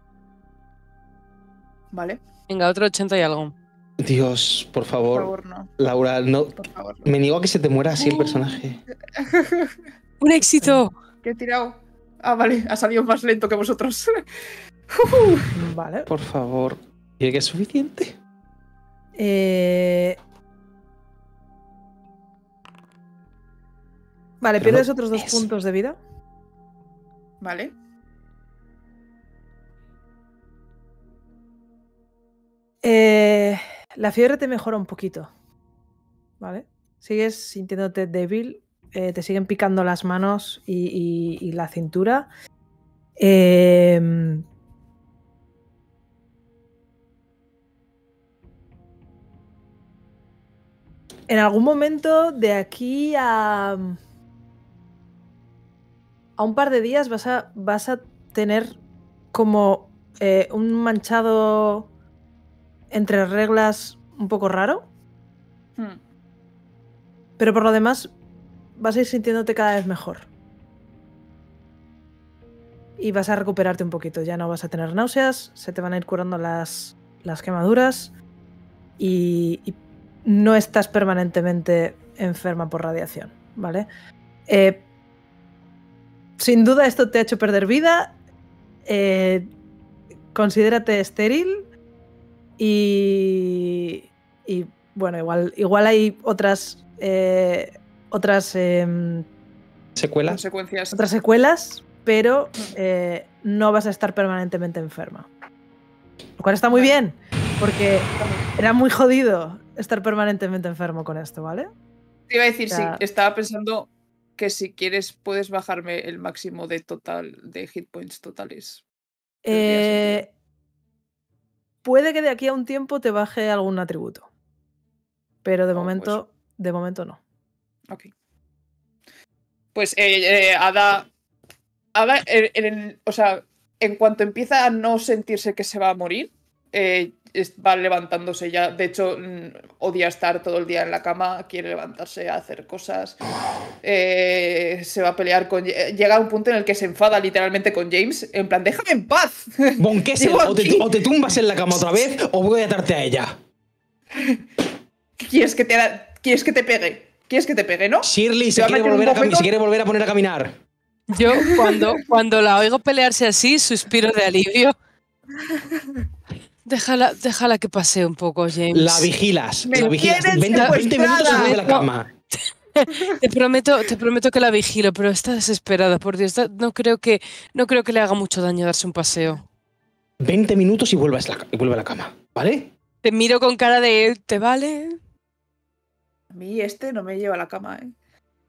Vale, Venga, otro 80 y algo. Dios, por por favor. favor, no. Laura, no. Por favor, no. Me niego a que se te muera así el personaje. ¡Un éxito! ¿Qué he tirado? Ah, vale, ha salido más lento que vosotros. Vale. Por favor. ¿Y que es suficiente? Vale, Pero pierdes no otros 2 es. puntos de vida. Vale. La fiebre te mejora un poquito. ¿Vale? Sigues sintiéndote débil. Te siguen picando las manos y la cintura. En algún momento de aquí a un par de días vas a tener como un manchado entre reglas un poco raro, Hmm. pero por lo demás vas a ir sintiéndote cada vez mejor. Y vas a recuperarte un poquito, ya no vas a tener náuseas, se te van a ir curando las quemaduras y no estás permanentemente enferma por radiación, ¿vale? Sin duda esto te ha hecho perder vida. Considérate estéril y bueno, igual hay otras ¿Secuelas? Consecuencias. otras secuelas, pero no vas a estar permanentemente enferma. Lo cual está muy Vale. bien, porque era muy jodido estar permanentemente enfermo con esto, ¿vale? Te iba a decir, O sea- sí, estaba pensando que si quieres puedes bajarme el máximo de hit points totales. Tendría sentido. Puede que de aquí a un tiempo te baje algún atributo, pero de Oh, momento no. Ok. Pues Ada, o sea, en cuanto empieza a no sentirse que se va a morir, va levantándose ya. De hecho, odia estar todo el día en la cama, quiere levantarse a hacer cosas. Se va a pelear con... Llega a un punto en el que se enfada literalmente con James, en plan, déjame en paz. Von Kessel, Llego o aquí. te tumbas en la cama otra vez o voy a atarte a ella. ¿Quieres que te pegue? ¿Quieres que te pegue, no? Shirley Te va a meter un se bofetón. quiere volver a poner a caminar. Yo, cuando la oigo pelearse así, suspiro de alivio. Déjala que pase un poco, James. La vigilas. Me La vigilas. tienen 20 minutos secuestrada. de la cama. Te prometo que la vigilo, pero está desesperada, por Dios. No creo que le haga mucho daño darse un paseo. 20 minutos y vuelve a la cama, ¿vale? Te miro con cara de ¿te vale? A mí no me lleva a la cama, ¿eh?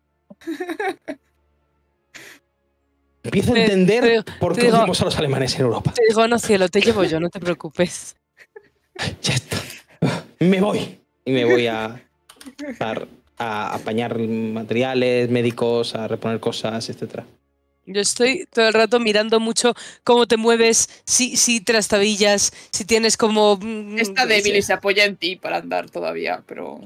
Empiezo a Te entender por te qué digo- odiamos a los alemanes en Europa. Te digo, no cielo, te llevo yo, no te preocupes. Ya está. Me voy. Y me voy a apañar materiales médicos, a reponer cosas, etc. Yo estoy todo el rato mirando mucho cómo te mueves, si trastabillas, si tienes como... Está débil y se apoya en ti para andar todavía, pero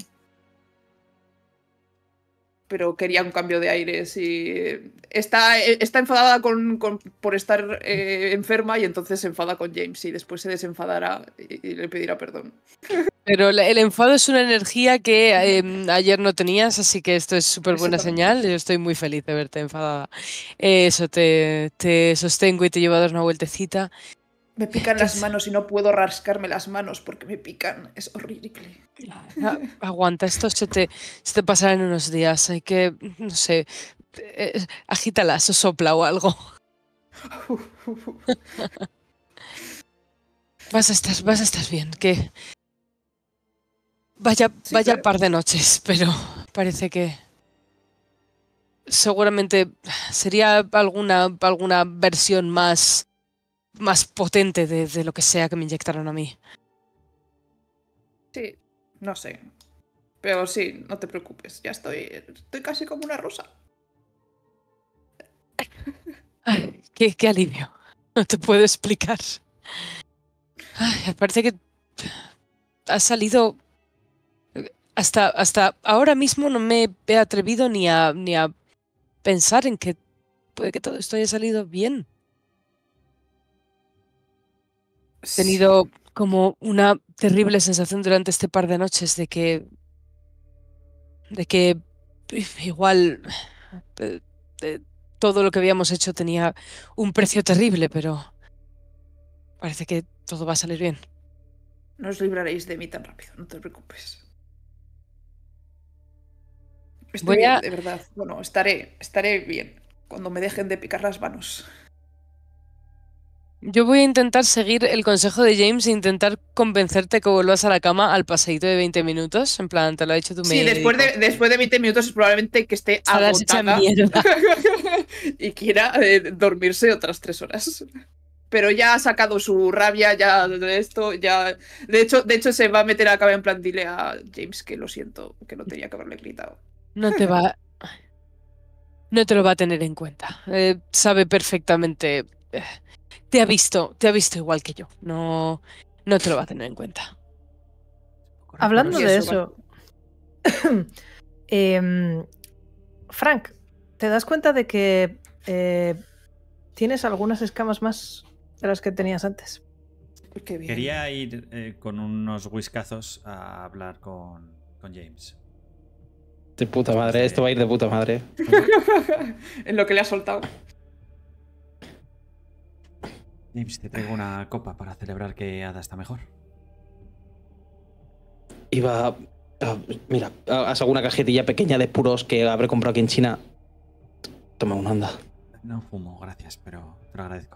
quería un cambio de aires y está enfadada por estar enferma y entonces se enfada con James y después se desenfadará y le pedirá perdón. Pero el enfado es una energía que ayer no tenías, así que esto es súper buena señal. Yo estoy muy feliz de verte enfadada. Eso, te sostengo y te llevo a dar una vueltecita. Me pican las manos y no puedo rascarme las manos porque me pican. Es horrible. Aguanta, esto se te pasará en unos días. Hay que, no sé, agítalas o sopla o algo. Vas a estar bien, que vaya claro. par de noches, pero parece que seguramente sería alguna versión más potente de lo que sea que me inyectaron a mí. Sí, no sé. Pero sí, no te preocupes. Ya estoy casi como una rosa. Ay, qué alivio. No te puedo explicar. Ay, parece que has salido... Hasta ahora mismo no me he atrevido ni a pensar en que puede que todo esto haya salido bien. He tenido como una terrible sensación durante este par de noches de que igual todo lo que habíamos hecho tenía un precio terrible, pero parece que todo va a salir bien. No os libraréis de mí tan rápido, no te preocupes. Estoy bien, de verdad. Bueno, estaré bien cuando me dejen de picar las manos. Yo voy a intentar seguir el consejo de James e intentar convencerte que vuelvas a la cama al paseíto de 20 minutos. En plan, te lo ha dicho tu Sí, médico. después de 20 minutos es probablemente que esté Estarás hecha agotada mierda. y quiera dormirse otras 3 horas. Pero ya ha sacado su rabia, ya de esto, ya. De hecho, se va a meter a la cama en plan, dile a James que lo siento, que no tenía que haberle gritado. No te lo va a tener en cuenta. Sabe perfectamente. Te ha visto igual que yo. No te lo va a tener en cuenta. Hablando Y de eso, eso, Frank, ¿te das cuenta de que tienes algunas escamas más de las que tenías antes? Qué bien. Quería ir con unos whiskazos a hablar con James. De puta madre, esto va a ir de puta madre. En lo que le ha soltado. James, te traigo una copa para celebrar que Ada está mejor. Iba. Mira, has alguna cajetilla pequeña de puros que habré comprado aquí en China. Toma una, anda. No fumo, gracias, pero te lo agradezco.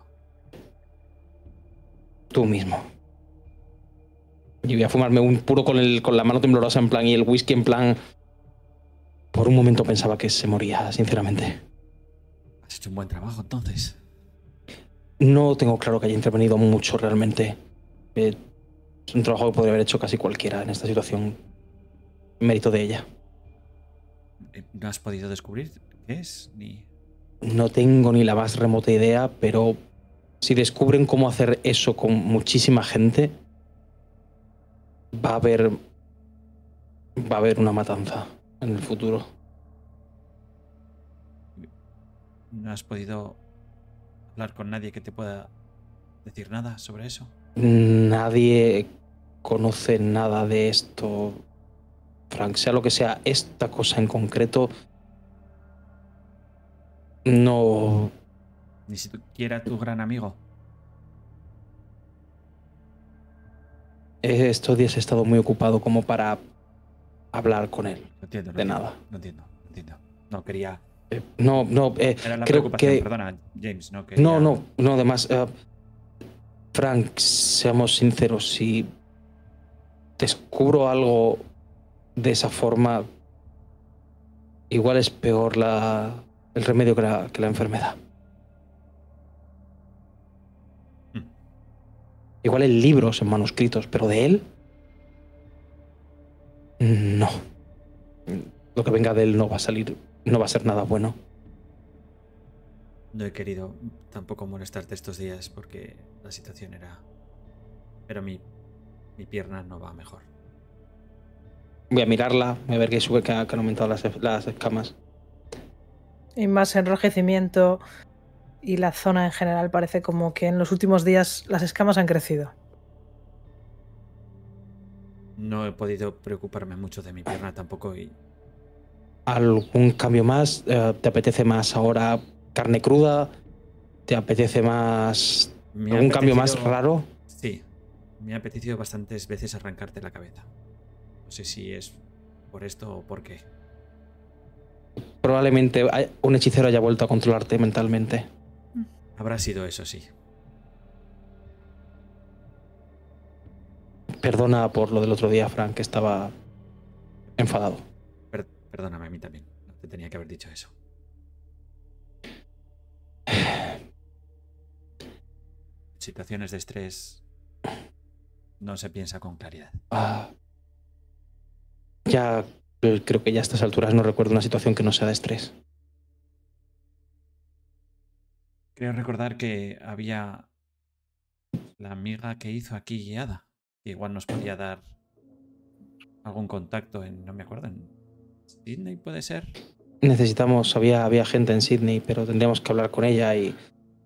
Tú mismo. Yo voy a fumarme un puro con la mano temblorosa en plan y el whisky en plan. Por un momento pensaba que se moría, sinceramente. Has hecho un buen trabajo, entonces. No tengo claro que haya intervenido mucho realmente. Es un trabajo que podría haber hecho casi cualquiera en esta situación. Mérito de ella. ¿No has podido descubrir qué es? Ni... No tengo ni la más remota idea, pero si descubren cómo hacer eso con muchísima gente, va a haber una matanza en el futuro. ¿No has podido hablar con nadie que te pueda decir nada sobre eso? Nadie conoce nada de esto, Frank. Sea lo que sea, esta cosa en concreto no... Ni siquiera tu gran amigo. Estos días he estado muy ocupado como para hablar con él. No entiendo. Nada. No entiendo. No quería... No, Era la creo preocupación, que... perdona, James. No, quería... No, además... Frank, seamos sinceros, si descubro algo de esa forma, igual es peor el remedio que la enfermedad. Igual hay libros en manuscritos, pero de él, no. Lo que venga de él no va a ser nada bueno. No he querido tampoco molestarte estos días porque la situación era... Pero mi pierna no va mejor. Voy a mirarla, voy a ver que han aumentado las escamas. Y más enrojecimiento y la zona en general parece como que en los últimos días las escamas han crecido. No he podido preocuparme mucho de mi pierna tampoco y... ¿Algún cambio más? ¿Te apetece más ahora carne cruda? ¿Te apetece más algún cambio más raro? Sí, me ha apetecido bastantes veces arrancarte la cabeza. No sé si es por esto o por qué. Probablemente un hechicero haya vuelto a controlarte mentalmente. Habrá sido eso, sí. Perdona por lo del otro día, Frank, que estaba enfadado. Perdóname a mí también. No te tenía que haber dicho eso. Situaciones de estrés no se piensa con claridad. Ya creo que ya a estas alturas no recuerdo una situación que no sea de estrés. Creo recordar que había la amiga que hizo aquí guiada, que igual nos podía dar algún contacto no me acuerdo, en Sydney puede ser. Había gente en Sydney, pero tendríamos que hablar con ella y...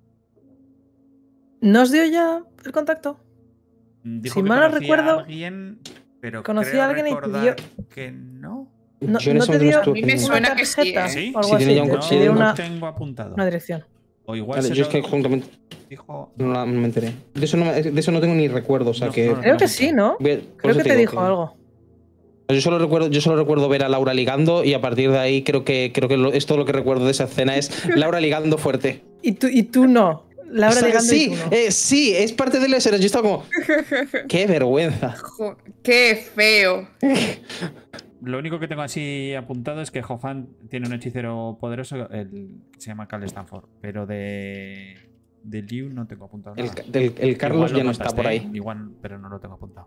¿No os dio ya el contacto? Dijo si que mal no conocía recuerdo, a alguien, pero conocí creo a alguien y recordar pidió... que no. No, Yo en ¿no ese te momento dio no estuve A mí me pendiente. suena una que sí, tarjeta ¿Sí? o algo Sí, así? tenía un Te coche, dio No una tengo apuntado. dirección. O igual Vale, se yo lo es que juntamente dijo... no me enteré. De eso no tengo ni recuerdo, o sea No, que... no, Creo que sí, ¿no? Creo que te dijo algo. Yo solo recuerdo ver a Laura ligando y a partir de ahí creo que es todo lo que recuerdo de esa escena es Laura ligando fuerte. Y tú no. Laura ligando Sí, y tú no. sí, es parte de la escena. Yo estaba como, qué vergüenza. ¡Qué feo! Lo único que tengo así apuntado es que Johan tiene un hechicero poderoso, que se llama Cal Stanford, pero de Liu no tengo apuntado nada. El Carlos ya no está por ahí. Igual, pero no lo tengo apuntado.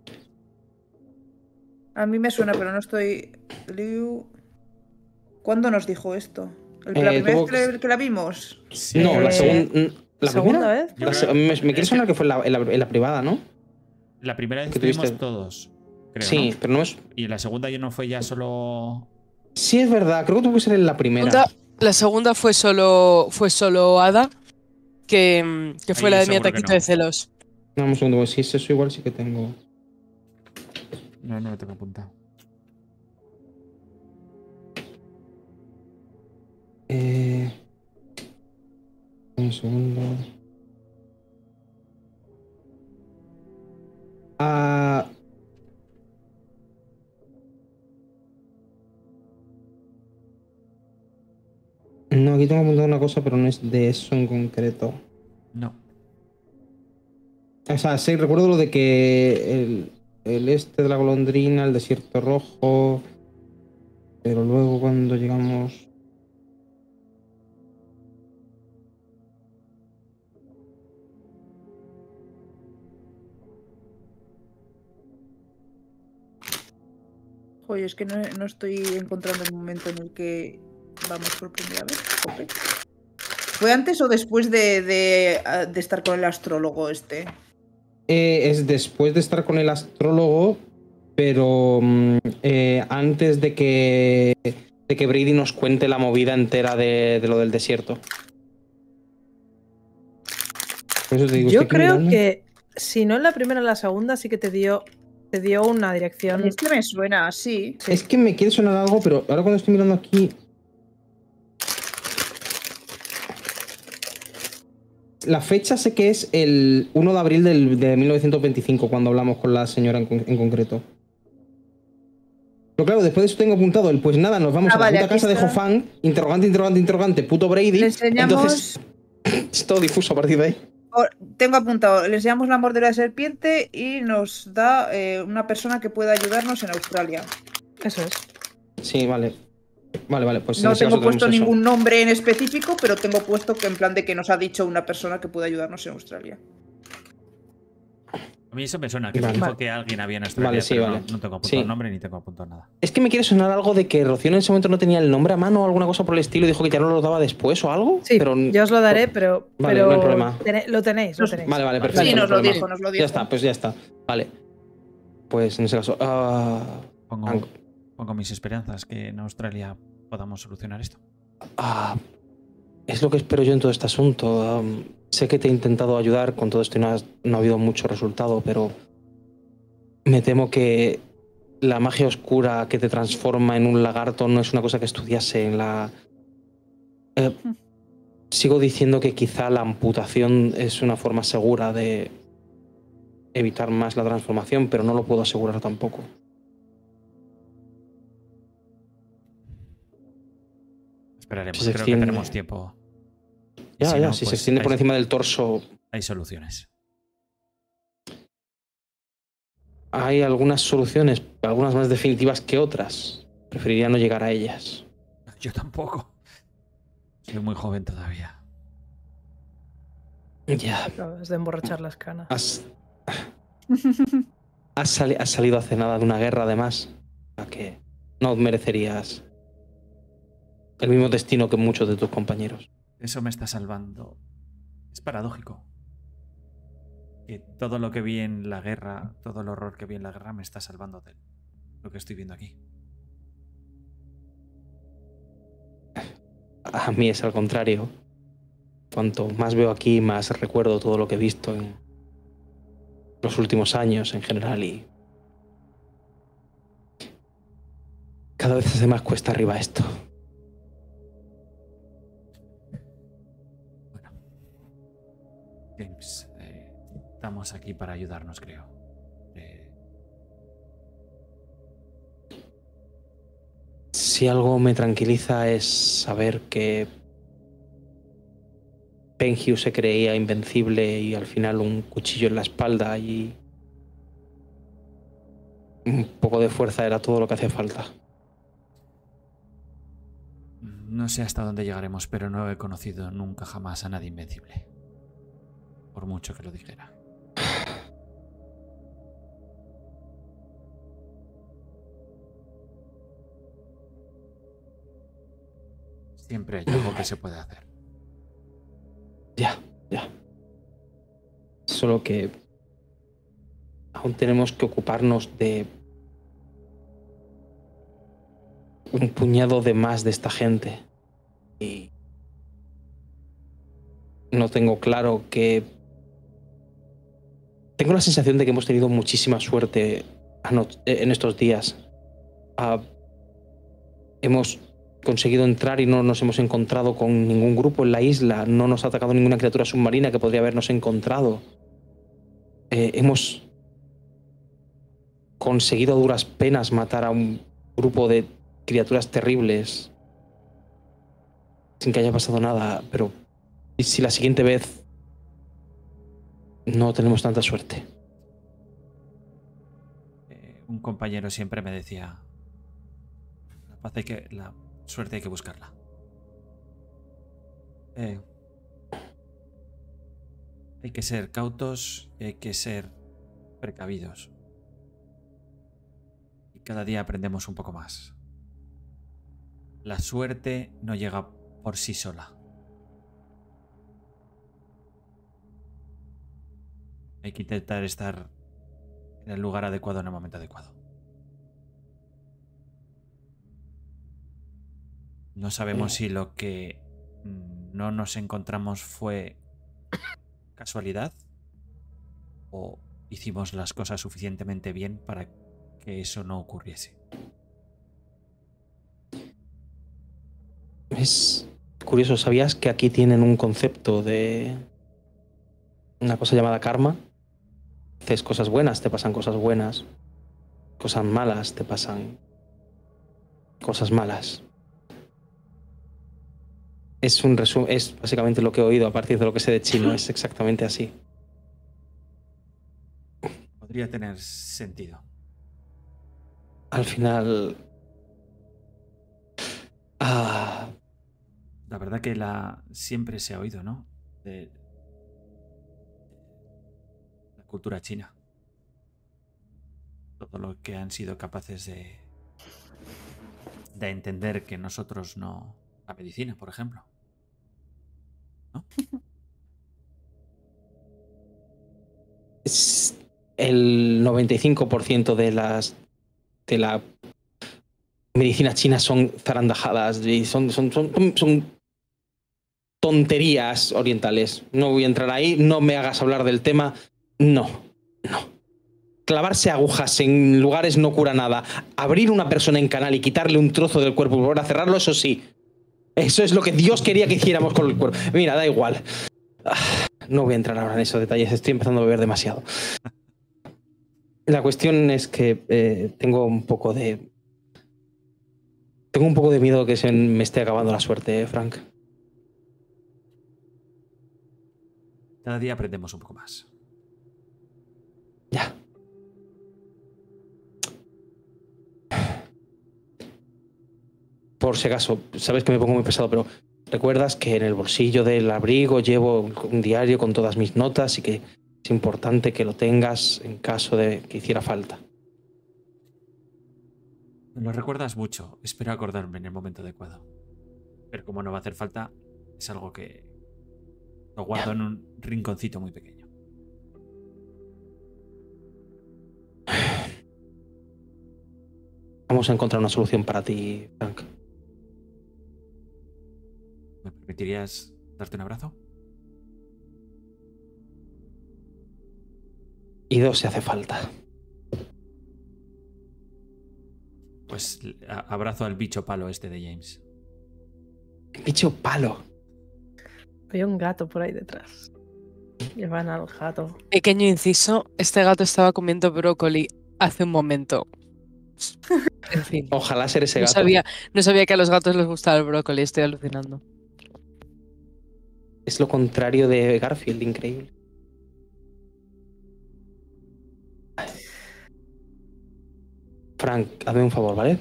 A mí me suena, pero no estoy... Liu... ¿Cuándo nos dijo esto? ¿La primera vez que la vimos? Sí. No, la segunda... ¿La segunda primera? vez? Me quiere sonar que fue en la privada, ¿no? La primera vez que que estuvimos tuviste- todos, creo, Sí, ¿no? pero no es... Y la segunda ya no fue ya solo... Sí, es verdad. Creo que tuvo que ser en la primera. La segunda fue solo Ada, que fue Ahí la de mi seguro que ataquito no. de celos. Dame un segundo, si es eso igual sí que tengo... No, no lo tengo apuntado. Un segundo. Ah... No, aquí tengo apuntado una cosa, pero no es de eso en concreto. No. O sea, sí, recuerdo lo de que el este de la golondrina, el desierto rojo. Pero luego cuando llegamos. Oye, es que no estoy encontrando el momento en el que vamos por primera vez. Jope. ¿Fue antes o después de estar con el astrólogo este? Es después de estar con el astrólogo, pero antes de que Brady nos cuente la movida entera de lo del desierto. Por eso te digo, Yo estoy creo mirando. que si no en la primera, en la segunda sí que te dio una dirección. Es que me suena así. Sí. Es que me quiere sonar algo, pero ahora cuando estoy mirando aquí. La fecha sé que es el 1 de abril de 1925, cuando hablamos con la señora en concreto. Pero claro, después de eso tengo apuntado el pues nada, nos vamos a la vale, puta aquí casa de está. Jofán, interrogante, puto Brady. Le enseñamos... Entonces, es todo difuso a partir de ahí. Tengo apuntado, le enseñamos la mordedura de serpiente y nos da una persona que pueda ayudarnos en Australia. Eso es. Sí, vale. Vale, pues en No ese tengo caso puesto tenemos eso. ningún nombre en específico, pero tengo puesto que en plan de que nos ha dicho una persona que puede ayudarnos en Australia. A mí eso me suena, que Vale. me dijo que alguien había en Australia, Vale, sí, pero vale. no tengo apuntado Sí. el nombre ni tengo apuntado nada. Es que me quiere sonar algo de que Rocío en ese momento no tenía el nombre a mano o alguna cosa por el estilo y dijo que ya no lo daba después o algo. Sí, pero... yo os lo daré, pero, Vale, no hay problema. Lo tenéis. Vale, perfecto. Sí, no hay nos lo problema. dijo, nos lo dijo. Ya está, pues ya está. Vale. Pues en ese caso. Pongo mis esperanzas que en Australia podamos solucionar esto. Es lo que espero yo en todo este asunto. Sé que te he intentado ayudar con todo esto y no ha habido mucho resultado, pero me temo que la magia oscura que te transforma en un lagarto no es una cosa que estudiase en la... Sigo diciendo que quizá la amputación es una forma segura de evitar más la transformación, pero no lo puedo asegurar tampoco. Esperaremos, Si se creo que extiende- tenemos tiempo. Y Ya, si no, si se pues extiende por encima del torso, hay soluciones. hay algunas soluciones, algunas más definitivas que otras. Preferiría no llegar a ellas. Yo tampoco. Soy muy joven todavía. Ya. Acabas de emborrachar las canas. Has salido hace nada de una guerra, además. ¿A que no merecerías el mismo destino que muchos de tus compañeros? Eso me está salvando. Es paradójico. Que todo lo que vi en la guerra, todo el horror que vi en la guerra me está salvando de lo que estoy viendo aquí. A mí es al contrario. Cuanto más veo aquí, más recuerdo todo lo que he visto en los últimos años en general y cada vez hace más cuesta arriba esto. Bueno, James, estamos aquí para ayudarnos, creo. Si algo me tranquiliza es saber que Penhew se creía invencible y al final un cuchillo en la espalda y un poco de fuerza era todo lo que hacía falta. No sé hasta dónde llegaremos, pero no he conocido nunca jamás a nadie invencible. Por mucho que lo dijera. Siempre hay algo que se puede hacer. Ya. Solo que aún tenemos que ocuparnos de un puñado de más de esta gente. Y no tengo claro que... Tengo la sensación de que hemos tenido muchísima suerte en estos días. Hemos conseguido entrar y no nos hemos encontrado con ningún grupo en la isla. No nos ha atacado ninguna criatura submarina que podría habernos encontrado. Hemos conseguido a duras penas matar a un grupo de criaturas terribles sin que haya pasado nada, pero ¿y si la siguiente vez no tenemos tanta suerte? Un compañero siempre me decía: la suerte hay que buscarla. Hay que ser cautos y hay que ser precavidos. Y cada día aprendemos un poco más. La suerte no llega por sí sola. Hay que intentar estar en el lugar adecuado en el momento adecuado. No sabemos si lo que no nos encontramos fue casualidad o hicimos las cosas suficientemente bien para que eso no ocurriese. Es curioso, ¿sabías que aquí tienen un concepto de una cosa llamada karma? Haces cosas buenas, te pasan cosas buenas. Cosas malas, te pasan cosas malas. Es un resumen, es básicamente lo que he oído a partir de lo que sé de chino, es exactamente así. Podría tener sentido. Al final... La verdad que siempre se ha oído, ¿no? De la cultura china. Todo lo que han sido capaces de entender que nosotros no... La medicina, por ejemplo. ¿No? El 95% de la medicina china son zarandajadas y son tonterías orientales. No voy a entrar ahí, no me hagas hablar del tema. No. Clavarse agujas en lugares no cura nada. Abrir una persona en canal y quitarle un trozo del cuerpo y volver a cerrarlo, eso sí. Eso es lo que Dios quería que hiciéramos con el cuerpo. Mira, da igual. No voy a entrar ahora en esos detalles, estoy empezando a beber demasiado. La cuestión es que tengo un poco de miedo que se me esté acabando la suerte, Frank. Cada día aprendemos un poco más. Ya. Por si acaso, sabes que me pongo muy pesado, pero recuerdas que en el bolsillo del abrigo llevo un diario con todas mis notas y que es importante que lo tengas en caso de que hiciera falta. Me lo recuerdas mucho. Espero acordarme en el momento adecuado. Pero como no va a hacer falta, es algo que lo guardo en un rinconcito muy pequeño. Vamos a encontrar una solución para ti, Frank. ¿Me permitirías darte un abrazo? Y dos si hace falta. Pues abrazo al bicho palo este de James. Bicho palo. Hay un gato por ahí detrás. Llevan al gato. Pequeño inciso, este gato estaba comiendo brócoli hace un momento. En fin. Ojalá ser ese No gato. no sabía que a los gatos les gustaba el brócoli, estoy alucinando. Es lo contrario de Garfield, increíble. Frank, hazme un favor, ¿vale?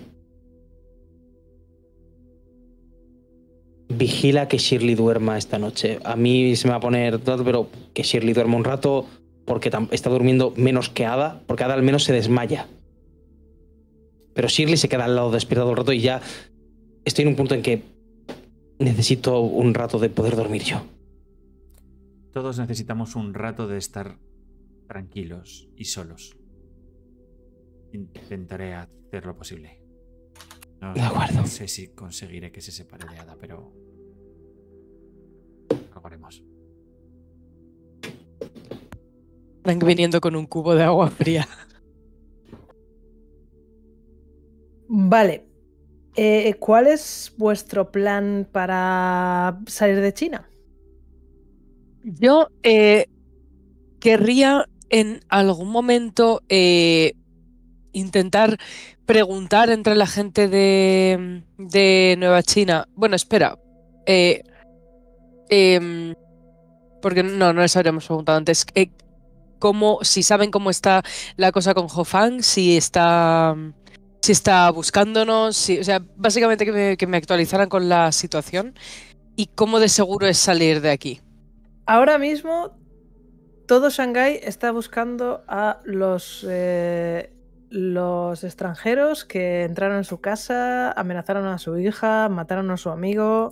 Vigila que Shirley duerma esta noche. A mí se me va a poner todo, pero que Shirley duerma un rato porque está durmiendo menos que Ada, porque Ada al menos se desmaya. Pero Shirley se queda al lado despierta todo el rato y ya estoy en un punto en que necesito un rato de poder dormir yo. Todos necesitamos un rato de estar tranquilos y solos. Intentaré hacer lo posible. De acuerdo. No sé si conseguiré que se separe de Ada, pero algo haremos. Frank viniendo con un cubo de agua fría. Vale. ¿Cuál es vuestro plan para salir de China? Yo querría en algún momento intentar preguntar entre la gente de Nueva China. Bueno, espera. Porque no les habríamos preguntado antes. Si saben cómo está la cosa con Hofang, si está buscándonos, o sea, básicamente que me actualizaran con la situación y cómo de seguro es salir de aquí. Ahora mismo todo Shanghái está buscando a los extranjeros que entraron en su casa, amenazaron a su hija, mataron a su amigo.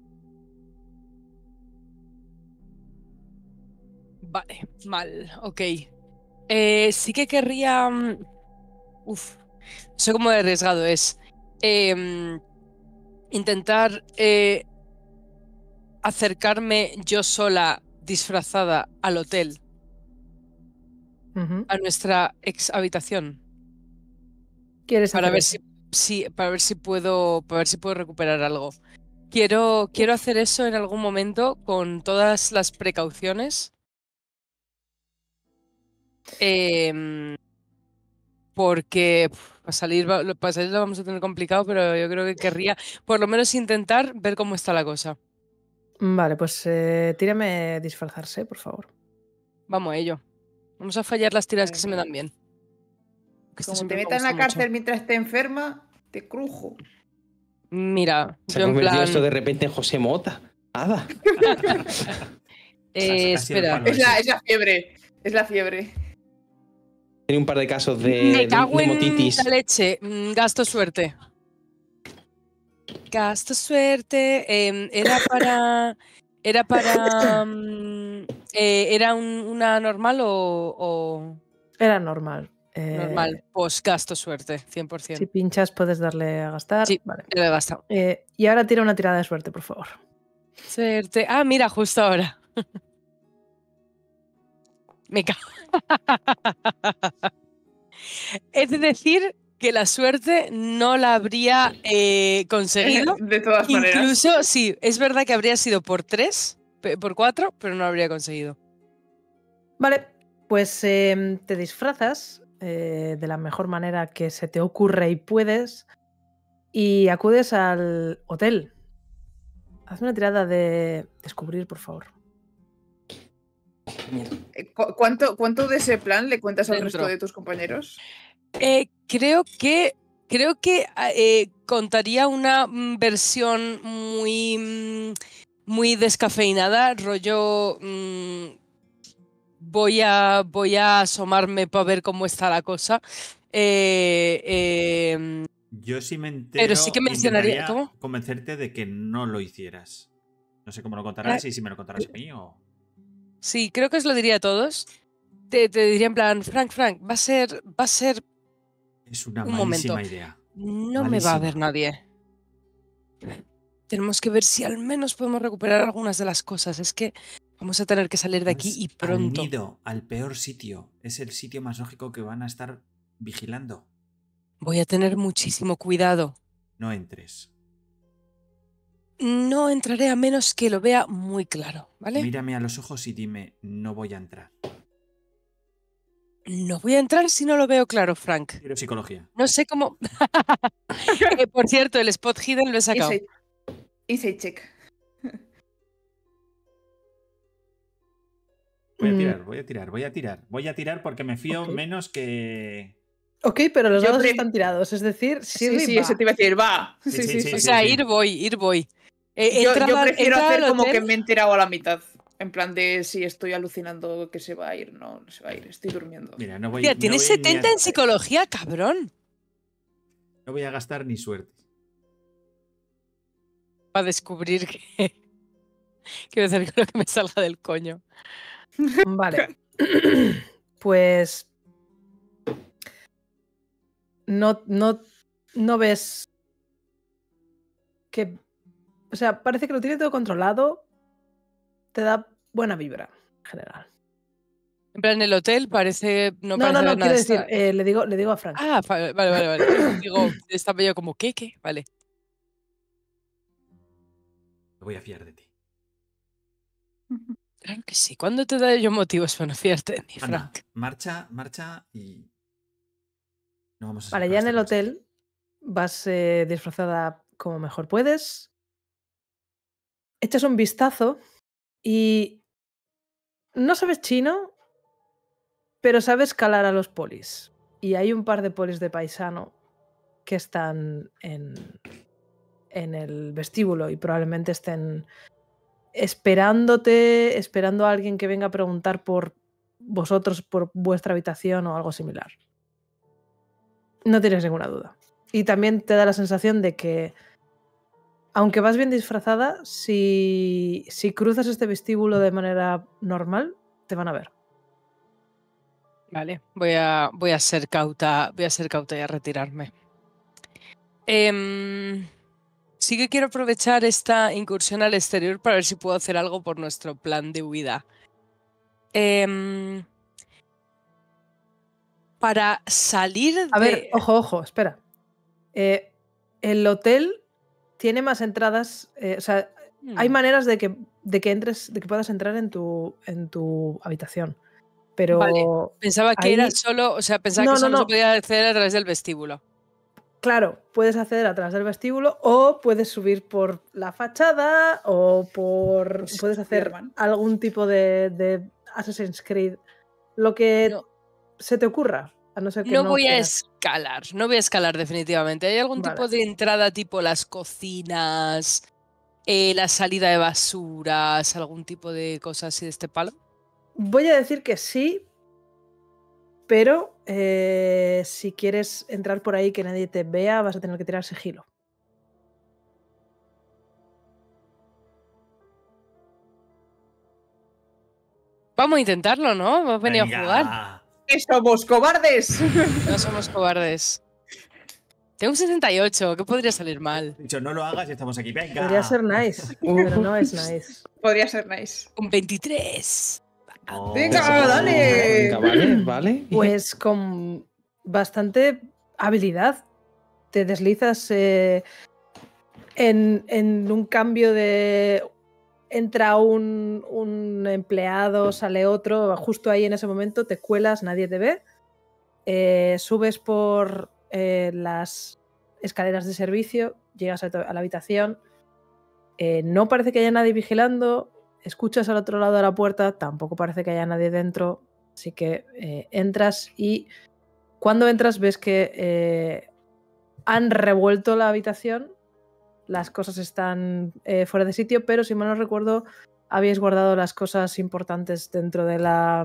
Vale, mal, ok. Sí que querría... no sé cómo de arriesgado es. Intentar acercarme yo sola, disfrazada, al hotel, Ujú. a nuestra ex habitación, ¿Quieres para hacer ver eso? para ver si puedo recuperar algo. Quiero hacer eso en algún momento con todas las precauciones. Porque para salir lo vamos a tener complicado, pero yo creo que querría por lo menos intentar ver cómo está la cosa. Vale, pues tírame disfrazarse, por favor. Vamos a ello. Vamos a fallar las tiras que se me dan bien. Que esto Como te siempre me metas en gusta la cárcel mucho. mientras esté enferma, te crujo. Mira, Se yo ha en convertido plan... esto de repente en José Mota. Ada. Casi el espera. palo Es la ese. fiebre. Es la fiebre. Tiene un par de casos Me de cago en motitis. la leche. Gasto suerte. Gasto suerte. Era para... ¿Era una normal o Era normal. normal? Pues gasto suerte, Si 100%. pinchas puedes darle a gastar. Sí, Vale. ya lo he gastado. Y ahora tira una tirada de suerte, por favor. Suerte. Ah, mira, justo ahora. Me cago. Es decir, que la suerte no la habría conseguido. De todas maneras. Incluso, sí, es verdad que habría sido por 3, por 4, pero no lo habría conseguido. Vale, pues te disfrazas de la mejor manera que se te ocurre y puedes y acudes al hotel. Haz una tirada de descubrir, por favor. ¿Cuánto de ese plan le cuentas al Dentro. resto de tus compañeros? Creo que contaría una versión muy descafeinada, rollo voy a asomarme para ver cómo está la cosa. Yo sí me entero, Pero sí que mencionaría... intentaría ¿Cómo? convencerte de que no lo hicieras. No sé cómo lo contarás y si me lo contarás a mí o... Sí, creo que os lo diría a todos. Te diría en plan, Frank, va a ser Es una un malísima momento. idea. No me va a ver nadie. Tenemos que ver si al menos podemos recuperar algunas de las cosas. Es que vamos a tener que salir de aquí y pronto. Al nido, al peor sitio. Es el sitio más lógico que van a estar vigilando. Voy a tener muchísimo cuidado. No entres. No entraré a menos que lo vea muy claro, ¿vale? Mírame a los ojos y dime, no voy a entrar. No voy a entrar si no lo veo claro, Frank. Quiero psicología. No sé cómo. Por cierto, el spot hidden lo he sacado. Insight check. Voy a tirar porque me fío Ok. menos que... Ok, pero los Yo dados pre- están tirados, es decir, Sí, Shirley va. eso te iba a decir, va. Sí, Sí, sí, sí, sí, sí. O sea, sí. ir voy. Yo prefiero Entra hacer al como que hotel. me he enterado a la mitad. En plan de si estoy alucinando que se va a ir. No, no se va a ir. Estoy durmiendo. Mira, no voy, Tía, no tienes voy ni 70 en psicología, cabrón. no voy a gastar ni suerte. Para descubrir que voy a hacer con lo que me salga del coño. Vale. Pues no ves que. O sea, parece que lo tiene todo controlado. Te da buena vibra en general. En plan, el hotel parece. No No, parece haber quiero nada decir, extra. le digo a Frank. Ah, vale. Digo, estaba yo como, ¿qué? Vale. Me voy a fiar de ti. Claro que sí. ¿Cuándo te daré yo motivos para no fiarte de mí, Anda, Frank? marcha y... No vamos a Vale, sacar ya en esta el conversación. hotel vas disfrazada como mejor puedes. Echas un vistazo y no sabes chino, pero sabes calar a los polis. Y hay un par de polis de paisano que están en el vestíbulo y probablemente estén esperando a alguien que venga a preguntar por vosotros, por vuestra habitación o algo similar. No tienes ninguna duda. Y también te da la sensación de que, aunque vas bien disfrazada, si cruzas este vestíbulo de manera normal, te van a ver. Vale, voy a ser cauta. Voy a ser cauta y a retirarme. Sí que quiero aprovechar esta incursión al exterior para ver si puedo hacer algo por nuestro plan de huida. Para salir de... A ver, ojo, espera. El hotel tiene más entradas, o sea, hay maneras de que entres, de que puedas entrar en tu habitación. Pero Vale, pensaba que ahí, era solo, o sea, pensaba No, que solo no. se podía acceder a través del vestíbulo. Claro, puedes acceder a través del vestíbulo o puedes subir por la fachada o puedes hacer Spiderman. algún tipo de Assassin's Creed. Lo que No, se te ocurra, a no ser que no no voy a quieras. escalar, no voy a escalar definitivamente. ¿Hay algún Vale. tipo de entrada tipo las cocinas, la salida de basuras, algún tipo de cosas así de este palo? Voy a decir que sí, pero si quieres entrar por ahí que nadie te vea, vas a tener que tirar sigilo. Vamos a intentarlo, ¿no? Hemos venido a jugar. Venga. ¡Que somos cobardes! No somos cobardes. Tengo un 78, ¿qué podría salir mal? Dicho, no lo hagas y estamos aquí. Venga. Podría ser nice, pero no es nice. Podría ser nice. Un 23. Oh. Venga, dale. Venga, vale. Pues con bastante habilidad te deslizas en un cambio de... Entra un empleado, sale otro, justo ahí en ese momento te cuelas, nadie te ve, subes por las escaleras de servicio, llegas a la habitación, no parece que haya nadie vigilando, escuchas al otro lado de la puerta, tampoco parece que haya nadie dentro, así que entras y cuando entras ves que han revuelto la habitación, las cosas están fuera de sitio, pero si mal no recuerdo, habéis guardado las cosas importantes dentro de la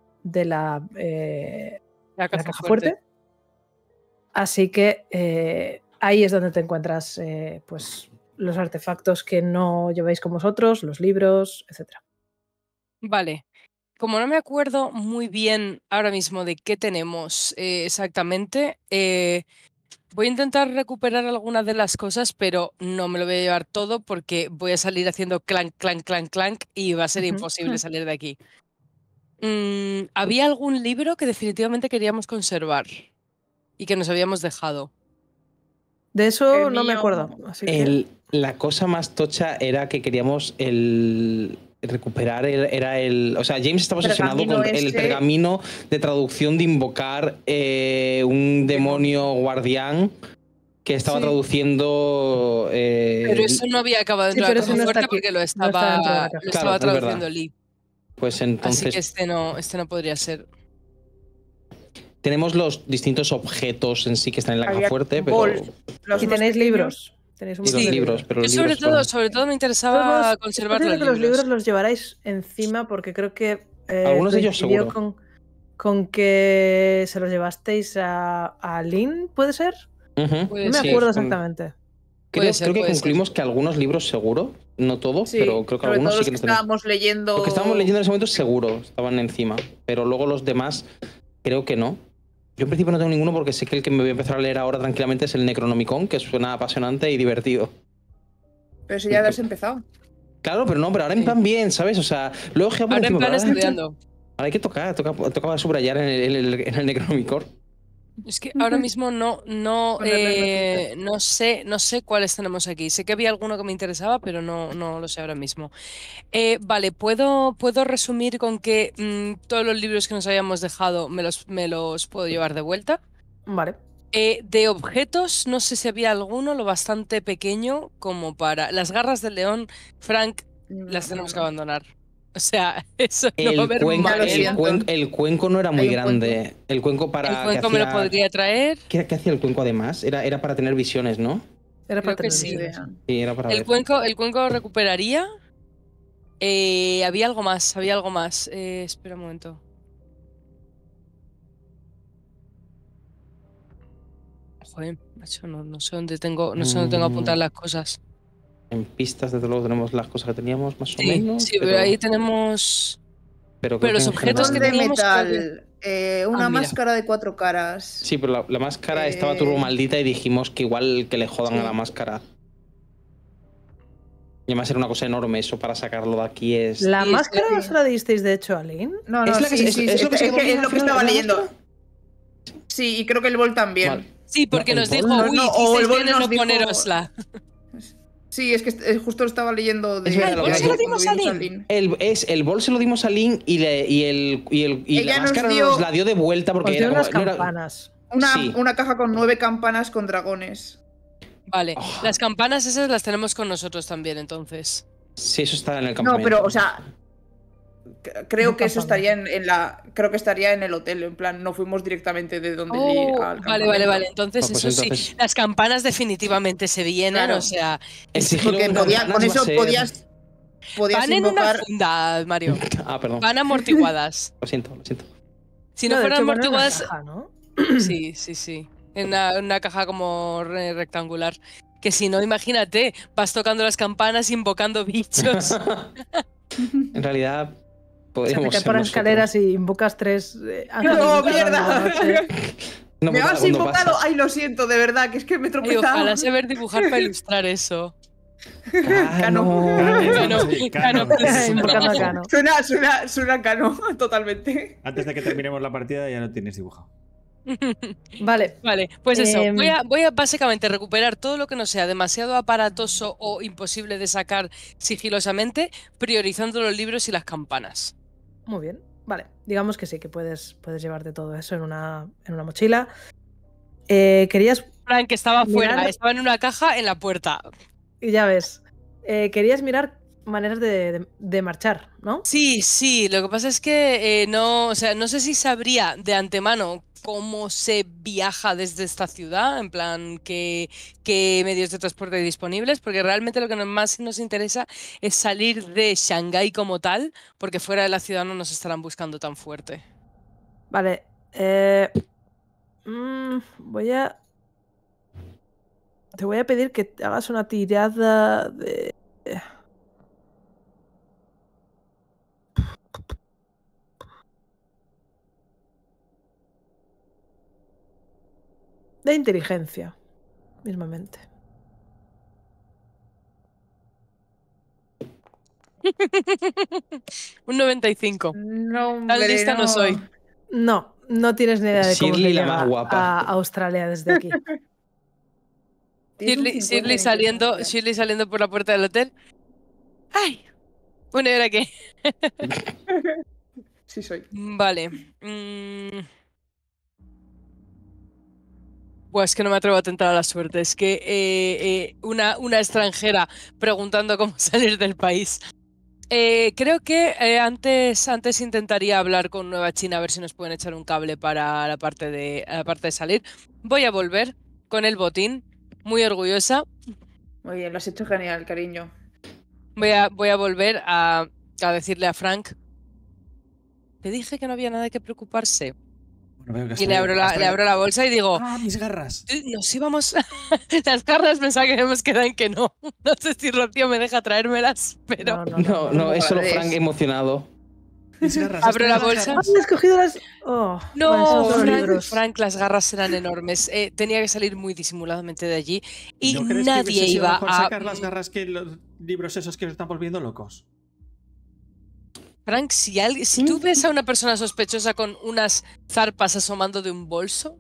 caja fuerte. Así que ahí es donde te encuentras pues los artefactos que no lleváis con vosotros, los libros, etc. Vale. Como no me acuerdo muy bien ahora mismo de qué tenemos exactamente, voy a intentar recuperar algunas de las cosas, pero no me lo voy a llevar todo porque voy a salir haciendo clank, clank, clank, clank y va a ser imposible salir de aquí. Había algún libro que definitivamente queríamos conservar y que nos habíamos dejado. De eso El no me mío- acuerdo. Así que... La cosa más tocha era que queríamos el recuperar era el... O sea, James estaba obsesionado con Pergamino el ese. pergamino de traducción de invocar un demonio guardián que estaba Sí. traduciendo... Pero eso no había acabado Sí, en la pero caja ese no está fuerte aquí, porque lo no está dentro de la estaba, caja. lo Claro, estaba es verdad. traduciendo Lee. Pues Así entonces que este no podría ser. tenemos los distintos objetos en sí que están en la caja Había fuerte, pero... bol, los Y más tenéis pequeños. libros. Tenéis un Y los montón de libros, pero Yo los libros... sobre todo me De todos interesaba modos, es conservar posible los que los libros libros. los llevaráis encima porque creo que Algunos de ellos coincidió seguro. con que se los llevasteis a Lynn, ¿puede ser? Ujú. Puede No me ser. acuerdo exactamente. Puede ser, Creo que puede ser. concluimos que algunos libros seguro, no todos, Sí, pero creo que sobre algunos todo sí que los los que tenemos. estábamos leyendo. Los que estábamos leyendo en ese momento seguro estaban encima, pero luego los demás creo que no. Yo en principio no tengo ninguno porque sé que el que me voy a empezar a leer ahora tranquilamente es el Necronomicon, que suena apasionante y divertido. Pero si ya has empezado. Claro, pero no, pero ahora en Sí. plan bien, ¿sabes? O sea, luego por Ahora en encima, plan pero ahora estudiando. ahora hay que toca subrayar en el Necronomicon. Es que ahora mismo no Ponerle notitas. no sé cuáles tenemos aquí. Sé que había alguno que me interesaba, pero no lo sé ahora mismo. Vale, ¿puedo resumir con que todos los libros que nos habíamos dejado me los puedo llevar de vuelta? Vale. De objetos, no sé si había alguno lo bastante pequeño como para... Las garras del león, Frank, las tenemos que abandonar. O sea, eso no va a haber manera. El cuenco no era muy Hay un grande. El cuenco para... El ¿qué cuenco me lo hacía? podría traer. ¿Qué hacía el cuenco además? Era para tener visiones, ¿no? Era para Creo que tener sí. visiones. Sí, era para El ver. cuenco recuperaría. Había algo más, espera un momento. Joder, macho, no sé dónde tengo apuntadas las cosas. En pistas, desde luego, tenemos las cosas que teníamos más o Sí, menos. sí, pero ahí tenemos. Pero Pero los objetos que de teníamos. creo que- metal. Una mira. máscara de 4 caras. Sí, pero la máscara estaba turbo maldita y dijimos que igual que le jodan a la máscara. Y además era una cosa enorme, eso para sacarlo de aquí es... ¿La Sí, máscara sí. se la disteis de hecho a Lynn? No, Es no, la que- sí, es- sí, es lo que se quedó es al lo que final, estaba ¿la leyendo. máscara? Sí, y creo que el bol también. Vale. Sí, porque No, el nos bol dijo, no, uy, no, o hicisteis el bol bien en nos no dijo- ponérosla. Sí, es que justo lo estaba leyendo de. Es verdad, lo que ¿se lo dimos a cuando Lynn? vimos El bol se lo dimos a Lynn y Ella la nos máscara dio- nos la dio de vuelta porque Os dio era unas como... no era- campanas. Sí. Una caja con 9 campanas con dragones. Vale, Oh. las campanas esas las tenemos con nosotros también, entonces. Sí, eso está en el No, campamento. pero, o sea, creo que eso Campamento. estaría creo que estaría en el hotel, en plan, no fuimos directamente de donde ir Oh, al vale, campamento. entonces No, pues eso entonces- sí, las campanas definitivamente se vienen, Claro. o sea, El sigilo Porque con con campanas eso va a ser- podías van en una invocar. funda, Mario, Ah, perdón. van amortiguadas. Lo siento, lo siento. Si no de fueran hecho, van en una amortiguadas, caja, ¿no? sí, en una caja como rectangular. Que si no, imagínate, vas tocando las campanas invocando bichos. En realidad, Se podríamos te caes ser por las nosotros. escaleras y invocas 3 ángeles ¡No, de la mierda! noche. No, ¡Me pues, has cuando invocado! pasa. ¡Ay, lo siento, de verdad! Que es que me he Ay, tropezado. ojalá saber dibujar para ilustrar eso. Cano. Cano, Sí, Cano, Cano, ese es un Invocando a trabajo. Cano. Suena Cano, totalmente. Antes de que terminemos la partida ya lo tienes dibujado. Vale. Vale, pues eso, Em, voy a básicamente recuperar todo lo que no sea demasiado aparatoso o imposible de sacar sigilosamente, priorizando los libros y las campanas. Muy bien. Vale. Digamos que sí, que puedes llevarte todo eso en una mochila. Querías, Frank, que estaba fuera, Mirar- estaba en una caja en la puerta. ya ves, querías mirar maneras de marchar, ¿no? Sí, lo que pasa es que no sé si sabría de antemano cómo se viaja desde esta ciudad, en plan, qué medios de transporte hay disponibles, porque realmente lo que más nos interesa es salir de Shanghái como tal, porque fuera de la ciudad no nos estarán buscando tan fuerte. Vale. Te voy a pedir que te hagas una tirada de... de inteligencia, mismamente. Un 95. No, Tan hombre, lista no soy. No tienes ni idea de cómo Shirley, se la llega más guapa. a Australia desde aquí. Tienes un 50 Shirley de inteligencia. saliendo por la puerta del hotel. ¡Ay! Bueno, ¿y ahora qué? Sí soy. Vale. Pues que no me atrevo a tentar a la suerte. Es que una extranjera preguntando cómo salir del país. Creo que antes intentaría hablar con Nueva China a ver si nos pueden echar un cable para la parte de salir. Voy a volver con el botín, muy orgullosa. Muy bien, lo has hecho genial, cariño. Voy a volver a decirle a Frank. Te dije que no había nada que preocuparse. Bueno, veo que has Y le traído- has le abro la bolsa y digo, ¡Ah, mis garras! nos íbamos. Las garras pensaba que hemos quedado en que no. No sé si Rocío me deja traérmelas, pero. No, es solo Joder. Frank emocionado. Mis garras. has Abro la traído las bolsa. garras. ¡Has escogido las...! Oh, No, vale, son solo Frank, libros. Frank, las garras eran enormes. Tenía que salir muy disimuladamente de allí y ¿No crees que nadie hubiese sido iba mejor a. sacar las garras que los libros esos que os están volviendo locos? Frank, si tú ves a una persona sospechosa con unas zarpas asomando de un bolso,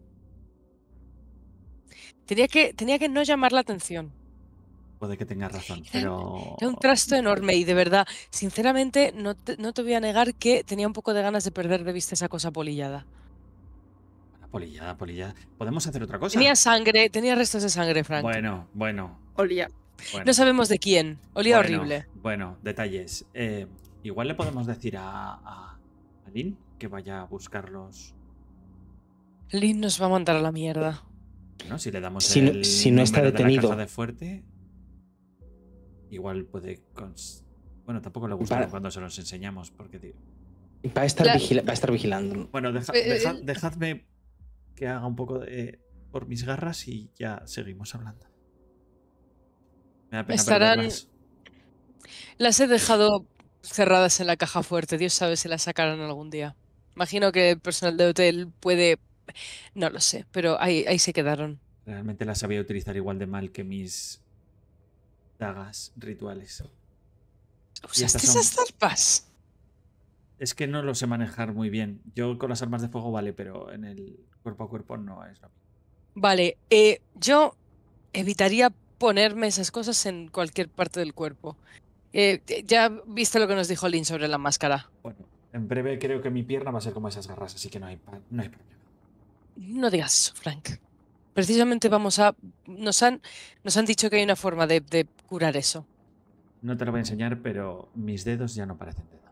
tenía que no llamar la atención. Puede que tengas razón, pero... Era un trasto enorme y de verdad, sinceramente, no te voy a negar que tenía un poco de ganas de perder de vista esa cosa polillada. Polillada, polillada. ¿Podemos hacer otra cosa? Tenía sangre, tenía restos de sangre, Frank. Bueno. Olía. No sabemos de quién. Olía horrible. Bueno, detalles. Igual le podemos decir a Lynn que vaya a buscarlos. Lynn nos va a mandar a la mierda. ¿No? Si le damos Si no- el si no está número de la detenido. caja de fuerte, igual puede... Bueno, tampoco le gusta cuando se los enseñamos, porque... Va a estar vigilando. Bueno, dejadme que haga un poco por mis garras y ya seguimos hablando. Me da pena perderlas. Las he dejado cerradas en la caja fuerte. Dios sabe si las sacarán algún día. Imagino que el personal de hotel puede... No lo sé, pero ahí se quedaron. Realmente las sabía utilizar igual de mal que mis dagas rituales. ¿Usaste esas zarpas? Es que no lo sé manejar muy bien. Yo con las armas de fuego vale, pero en el cuerpo a cuerpo no es lo mismo. Vale, yo evitaría ponerme esas cosas en cualquier parte del cuerpo. Ya viste lo que nos dijo Lynn sobre la máscara. Bueno, en breve creo que mi pierna va a ser como esas garras, así que no hay problema. No digas eso, Frank. Precisamente nos han dicho que hay una forma de curar eso. No te lo voy a enseñar, pero mis dedos ya no parecen dedos.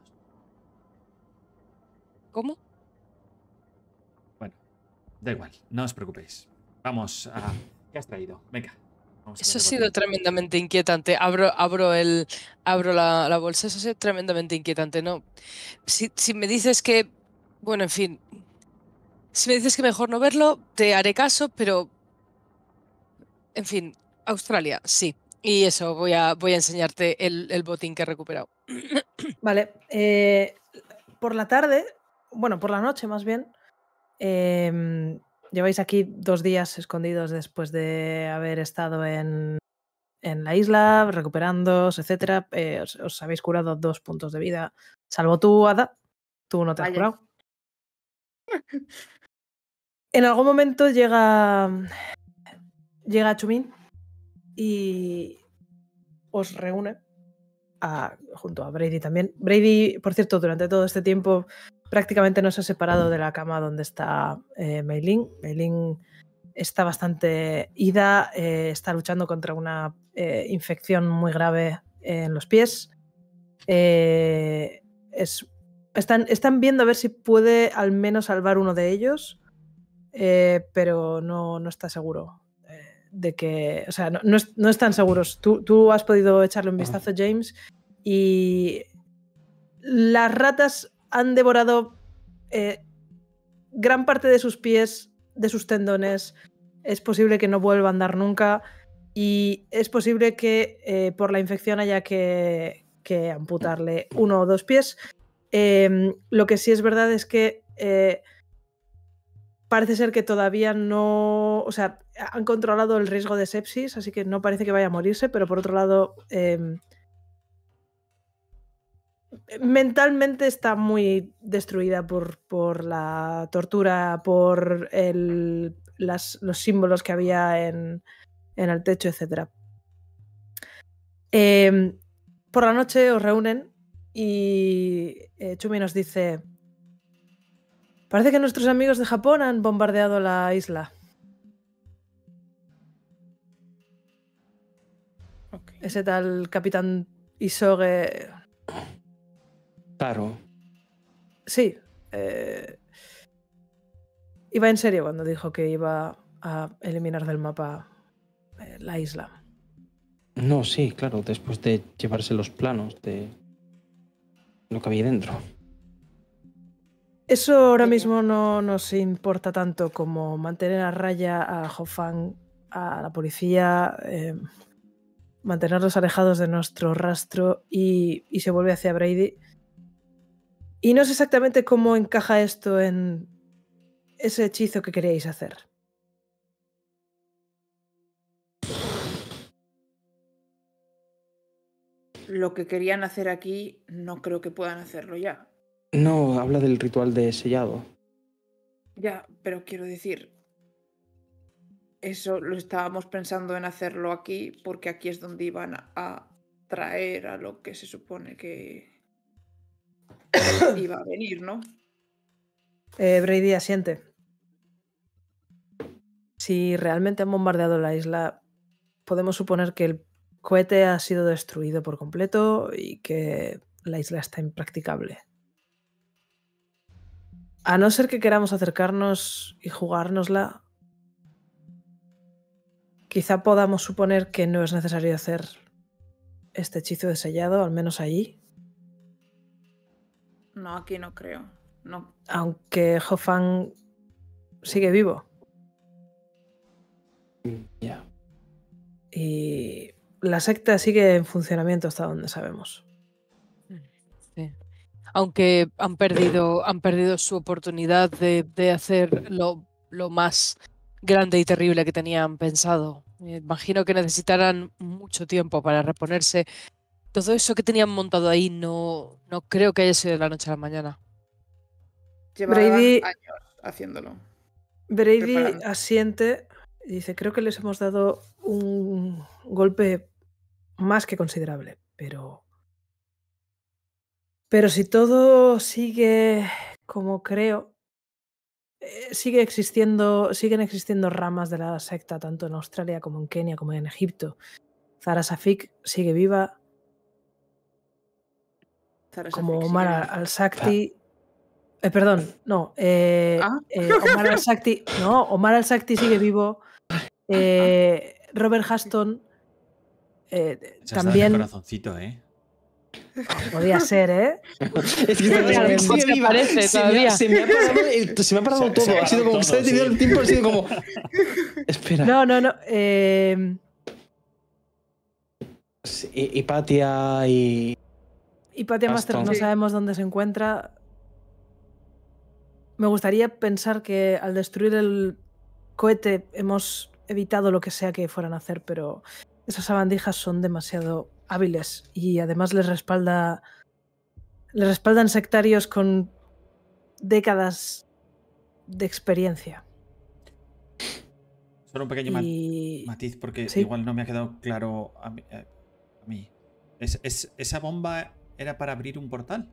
¿Cómo? Bueno, da igual, no os preocupéis. Vamos a... ¿Qué has traído? Venga. Eso ha sido tremendamente inquietante. Abro la bolsa. Eso ha sido tremendamente inquietante, ¿no? Si me dices que... Bueno, en fin. Si me dices que mejor no verlo, te haré caso, pero... En fin, Australia, sí. Y eso, voy a enseñarte el botín que he recuperado. Vale. Por la tarde, bueno, por la noche más bien, lleváis aquí 2 días escondidos después de haber estado en la isla, recuperándoos, etc. Os habéis curado 2 puntos de vida, salvo tú, Ada. Tú no te has Vaya. curado. En algún momento llega Chumin y os reúne junto a Brady también. Brady, por cierto, durante todo este tiempo prácticamente no se ha separado de la cama donde está Mei Ling. Mei Ling está bastante ida, está luchando contra una infección muy grave en los pies. Están viendo a ver si puede al menos salvar uno de ellos, pero no está seguro de que... O sea, no están seguros. Tú has podido echarle un vistazo, James, y las ratas han devorado gran parte de sus pies, de sus tendones. Es posible que no vuelva a andar nunca y es posible que por la infección haya que amputarle 1 o 2 pies. Lo que sí es verdad es que parece ser que todavía no... O sea, han controlado el riesgo de sepsis, así que no parece que vaya a morirse, pero por otro lado... mentalmente está muy destruida por la tortura, por los símbolos que había en el techo, etc. Por la noche os reúnen Y Chumi nos dice: parece que nuestros amigos de Japón han bombardeado la isla. Ok. Ese tal capitán Isoge... Claro. Sí. Iba en serio cuando dijo que iba a eliminar del mapa la isla. No, sí, claro, después de llevarse los planos de lo que había dentro. Eso ahora mismo no nos importa tanto como mantener a raya a Hofang, a la policía, mantenerlos alejados de nuestro rastro y se vuelve hacia Brady. Y no sé exactamente cómo encaja esto en ese hechizo que queríais hacer. Lo que querían hacer aquí, no creo que puedan hacerlo ya. No, habla del ritual de sellado. Ya, pero quiero decir, eso lo estábamos pensando en hacerlo aquí, porque aquí es donde iban a traer a lo que se supone que iba a venir, ¿no? Brady asiente. Si realmente han bombardeado la isla, podemos suponer que el cohete ha sido destruido por completo y que la isla está impracticable. A no ser que queramos acercarnos y jugárnosla, quizá podamos suponer que no es necesario hacer este hechizo de sellado, al menos allí. No, aquí no creo. No. Aunque Hofang sigue vivo. Ya. Y la secta sigue en funcionamiento hasta donde sabemos. Sí. Aunque han perdido su oportunidad de hacer lo más grande y terrible que tenían pensado. Imagino que necesitarán mucho tiempo para reponerse. Todo eso que tenían montado ahí no creo que haya sido de la noche a la mañana. Llevaban Brady años haciéndolo. Brady Preparando. asiente y dice: creo que les hemos dado un golpe más que considerable, pero si todo sigue como creo, siguen existiendo ramas de la secta tanto en Australia como en Kenia como en Egipto. Zara Safik sigue viva, Zara como Safik Omar sigue viva. al-Sakti. Ah. Omar al-Sakti sigue vivo. Robert Huston Se has dado en el también corazoncito, ¿eh? podía ser, ¿eh? Es que Eh, sigue se viva. aparece todavía. Se me ha parado todo. Se ha Ha sido parado como que se ha todo, detenido sí. el tiempo, ha sido como. Espera. No. Hipatia y. Hypatia Master Huston. no Sí. sabemos dónde se encuentra. Me gustaría pensar que al destruir el cohete hemos evitado lo que sea que fueran a hacer, pero esas sabandijas son demasiado hábiles y además les respaldan sectarios con décadas de experiencia. Solo un pequeño Y matiz, porque sí, igual no me ha quedado claro a mí. ¿Esa bomba era para abrir un portal?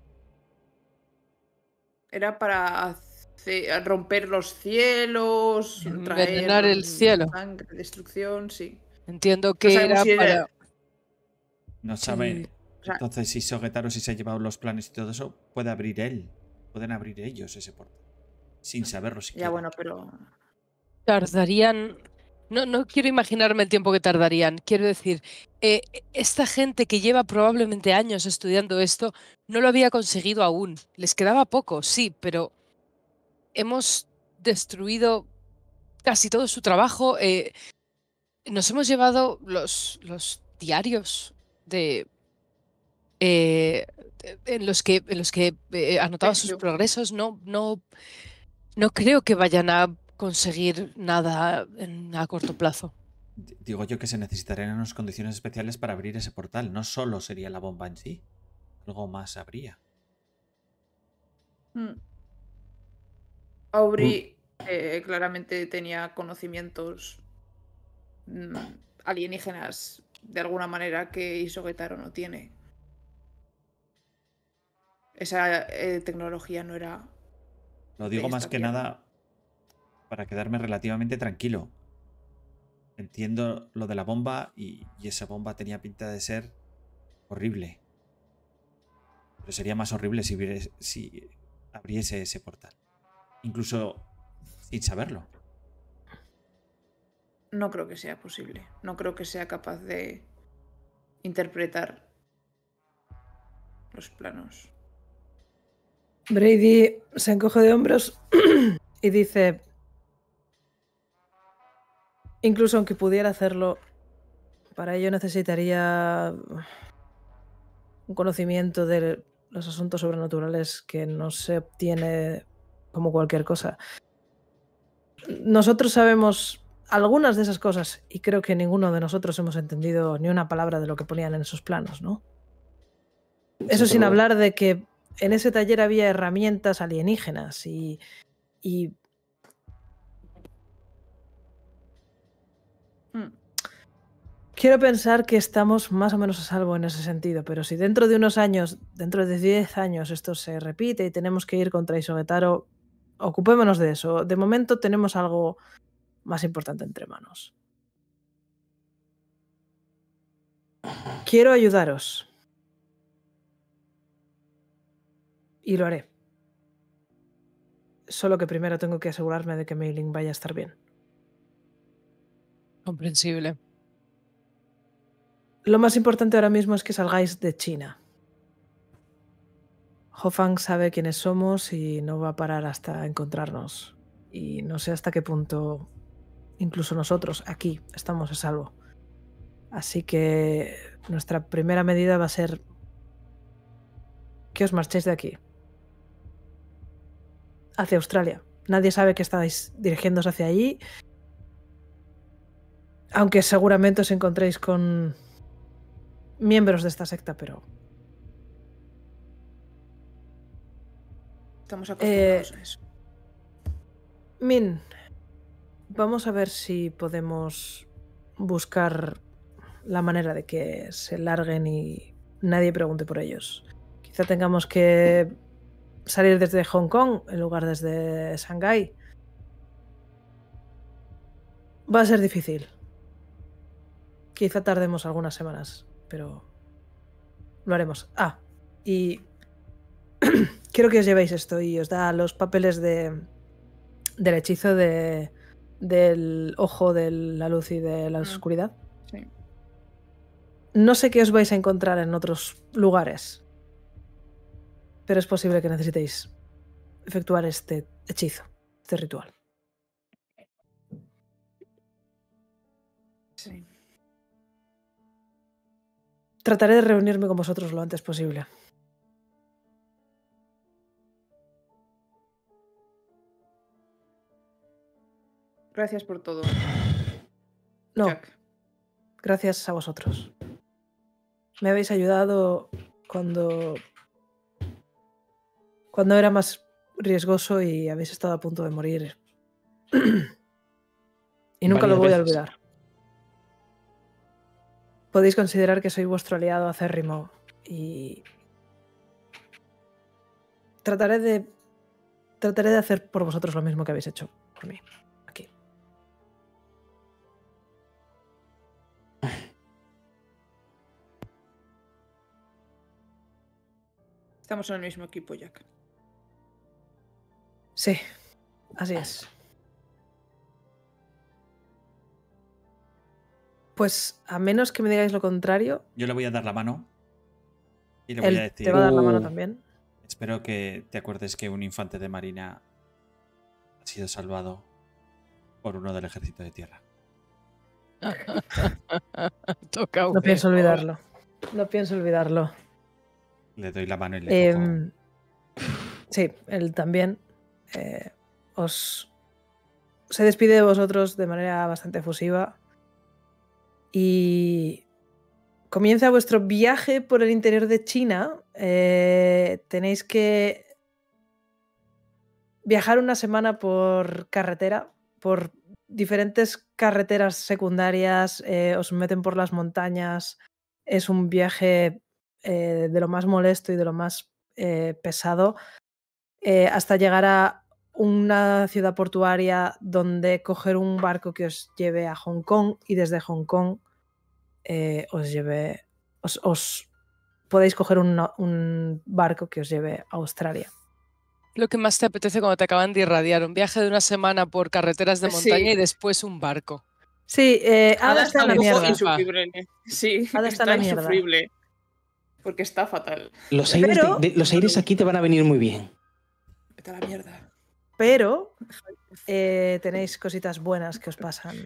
Era para romper los cielos, traer Envenenar el cielo. sangre, destrucción, sí. Entiendo No que sabemos era si era. para... No Sí. sabe. O sea, Entonces, si Sogetaro si se ha llevado los planes y todo eso, puede abrir él. Pueden abrir ellos ese portal. Sin saberlo ya siquiera. bueno, pero. Tardarían... No quiero imaginarme el tiempo que tardarían. Quiero decir, esta gente que lleva probablemente años estudiando esto no lo había conseguido aún. Les quedaba poco, sí, pero hemos destruido casi todo su trabajo. Nos hemos llevado los diarios de en los que anotaba sus Pengyu. progresos. No creo que vayan a conseguir nada a corto plazo. Digo yo que se necesitarían unas condiciones especiales para abrir ese portal. No solo sería la bomba en sí. Algo más habría. Aubrey claramente tenía conocimientos alienígenas de alguna manera que Isogetaro no tiene. esa tecnología no era... Lo digo de más esta que tierra. nada para quedarme relativamente tranquilo. Entiendo lo de la bomba y esa bomba tenía pinta de ser horrible. Pero sería más horrible si abriese ese portal. Incluso sin saberlo. No creo que sea posible. No creo que sea capaz de interpretar los planos. Brady se encoge de hombros y dice, incluso aunque pudiera hacerlo, para ello necesitaría un conocimiento de los asuntos sobrenaturales que no se obtiene como cualquier cosa. Nosotros sabemos algunas de esas cosas y creo que ninguno de nosotros hemos entendido ni una palabra de lo que ponían en esos planos, ¿no? Eso sin hablar de que en ese taller había herramientas alienígenas y quiero pensar que estamos más o menos a salvo en ese sentido, pero si dentro de unos años, dentro de 10 años, esto se repite y tenemos que ir contra Isogetaro, ocupémonos de eso. De momento tenemos algo más importante entre manos. Quiero ayudaros. Y lo haré. Solo que primero tengo que asegurarme de que Mei Ling vaya a estar bien. Comprensible. Lo más importante ahora mismo es que salgáis de China. Hofang sabe quiénes somos y no va a parar hasta encontrarnos. Y no sé hasta qué punto incluso nosotros aquí estamos a salvo. Así que nuestra primera medida va a ser que os marchéis de aquí. Hacia Australia. Nadie sabe que estáis dirigiéndose hacia allí. Aunque seguramente os encontréis con miembros de esta secta, pero... Estamos acostumbrados a eso. Min, vamos a ver si podemos buscar la manera de que se larguen y nadie pregunte por ellos. Quizá tengamos que salir desde Hong Kong en lugar desde Shanghái. Va a ser difícil. Quizá tardemos algunas semanas, pero lo haremos. Ah, y quiero que os llevéis esto y os da los papeles del hechizo del ojo de la luz y de la oscuridad. Sí. No sé qué os vais a encontrar en otros lugares, pero es posible que necesitéis efectuar este hechizo, este ritual. Sí. Trataré de reunirme con vosotros lo antes posible. Gracias por todo, No, Jack. gracias a vosotros. Me habéis ayudado cuando era más riesgoso y habéis estado a punto de morir. Y nunca lo voy a olvidar. Podéis considerar que soy vuestro aliado acérrimo y trataré de hacer por vosotros lo mismo que habéis hecho por mí. Aquí. Estamos en el mismo equipo, Jack. Sí, así es. Pues a menos que me digáis lo contrario, Yo le voy a dar la mano y le voy a él decir... te va a dar la mano también. Espero que te acuerdes que un infante de marina ha sido salvado por uno del ejército de tierra. Toca No pienso olvidarlo. No pienso olvidarlo. Le doy la mano y le cojo. Sí, él también. Se despide de vosotros de manera bastante efusiva y comienza vuestro viaje por el interior de China. Tenéis que viajar una semana por carretera, por diferentes carreteras secundarias, os meten por las montañas. Es un viaje de lo más molesto y de lo más pesado, hasta llegar a una ciudad portuaria donde coger un barco que os lleve a Hong Kong y desde Hong Kong os podéis coger un barco que os lleve a Australia. Lo que más te apetece cuando te acaban de irradiar, un viaje de una semana por carreteras de montaña y después un barco. Sí, Ada está en la mierda. Insufrible. Sí, Ada está en la mierda. insufrible. Porque está fatal. Los aires aquí te van a venir muy bien. Vete a la mierda. Pero tenéis cositas buenas que os pasan.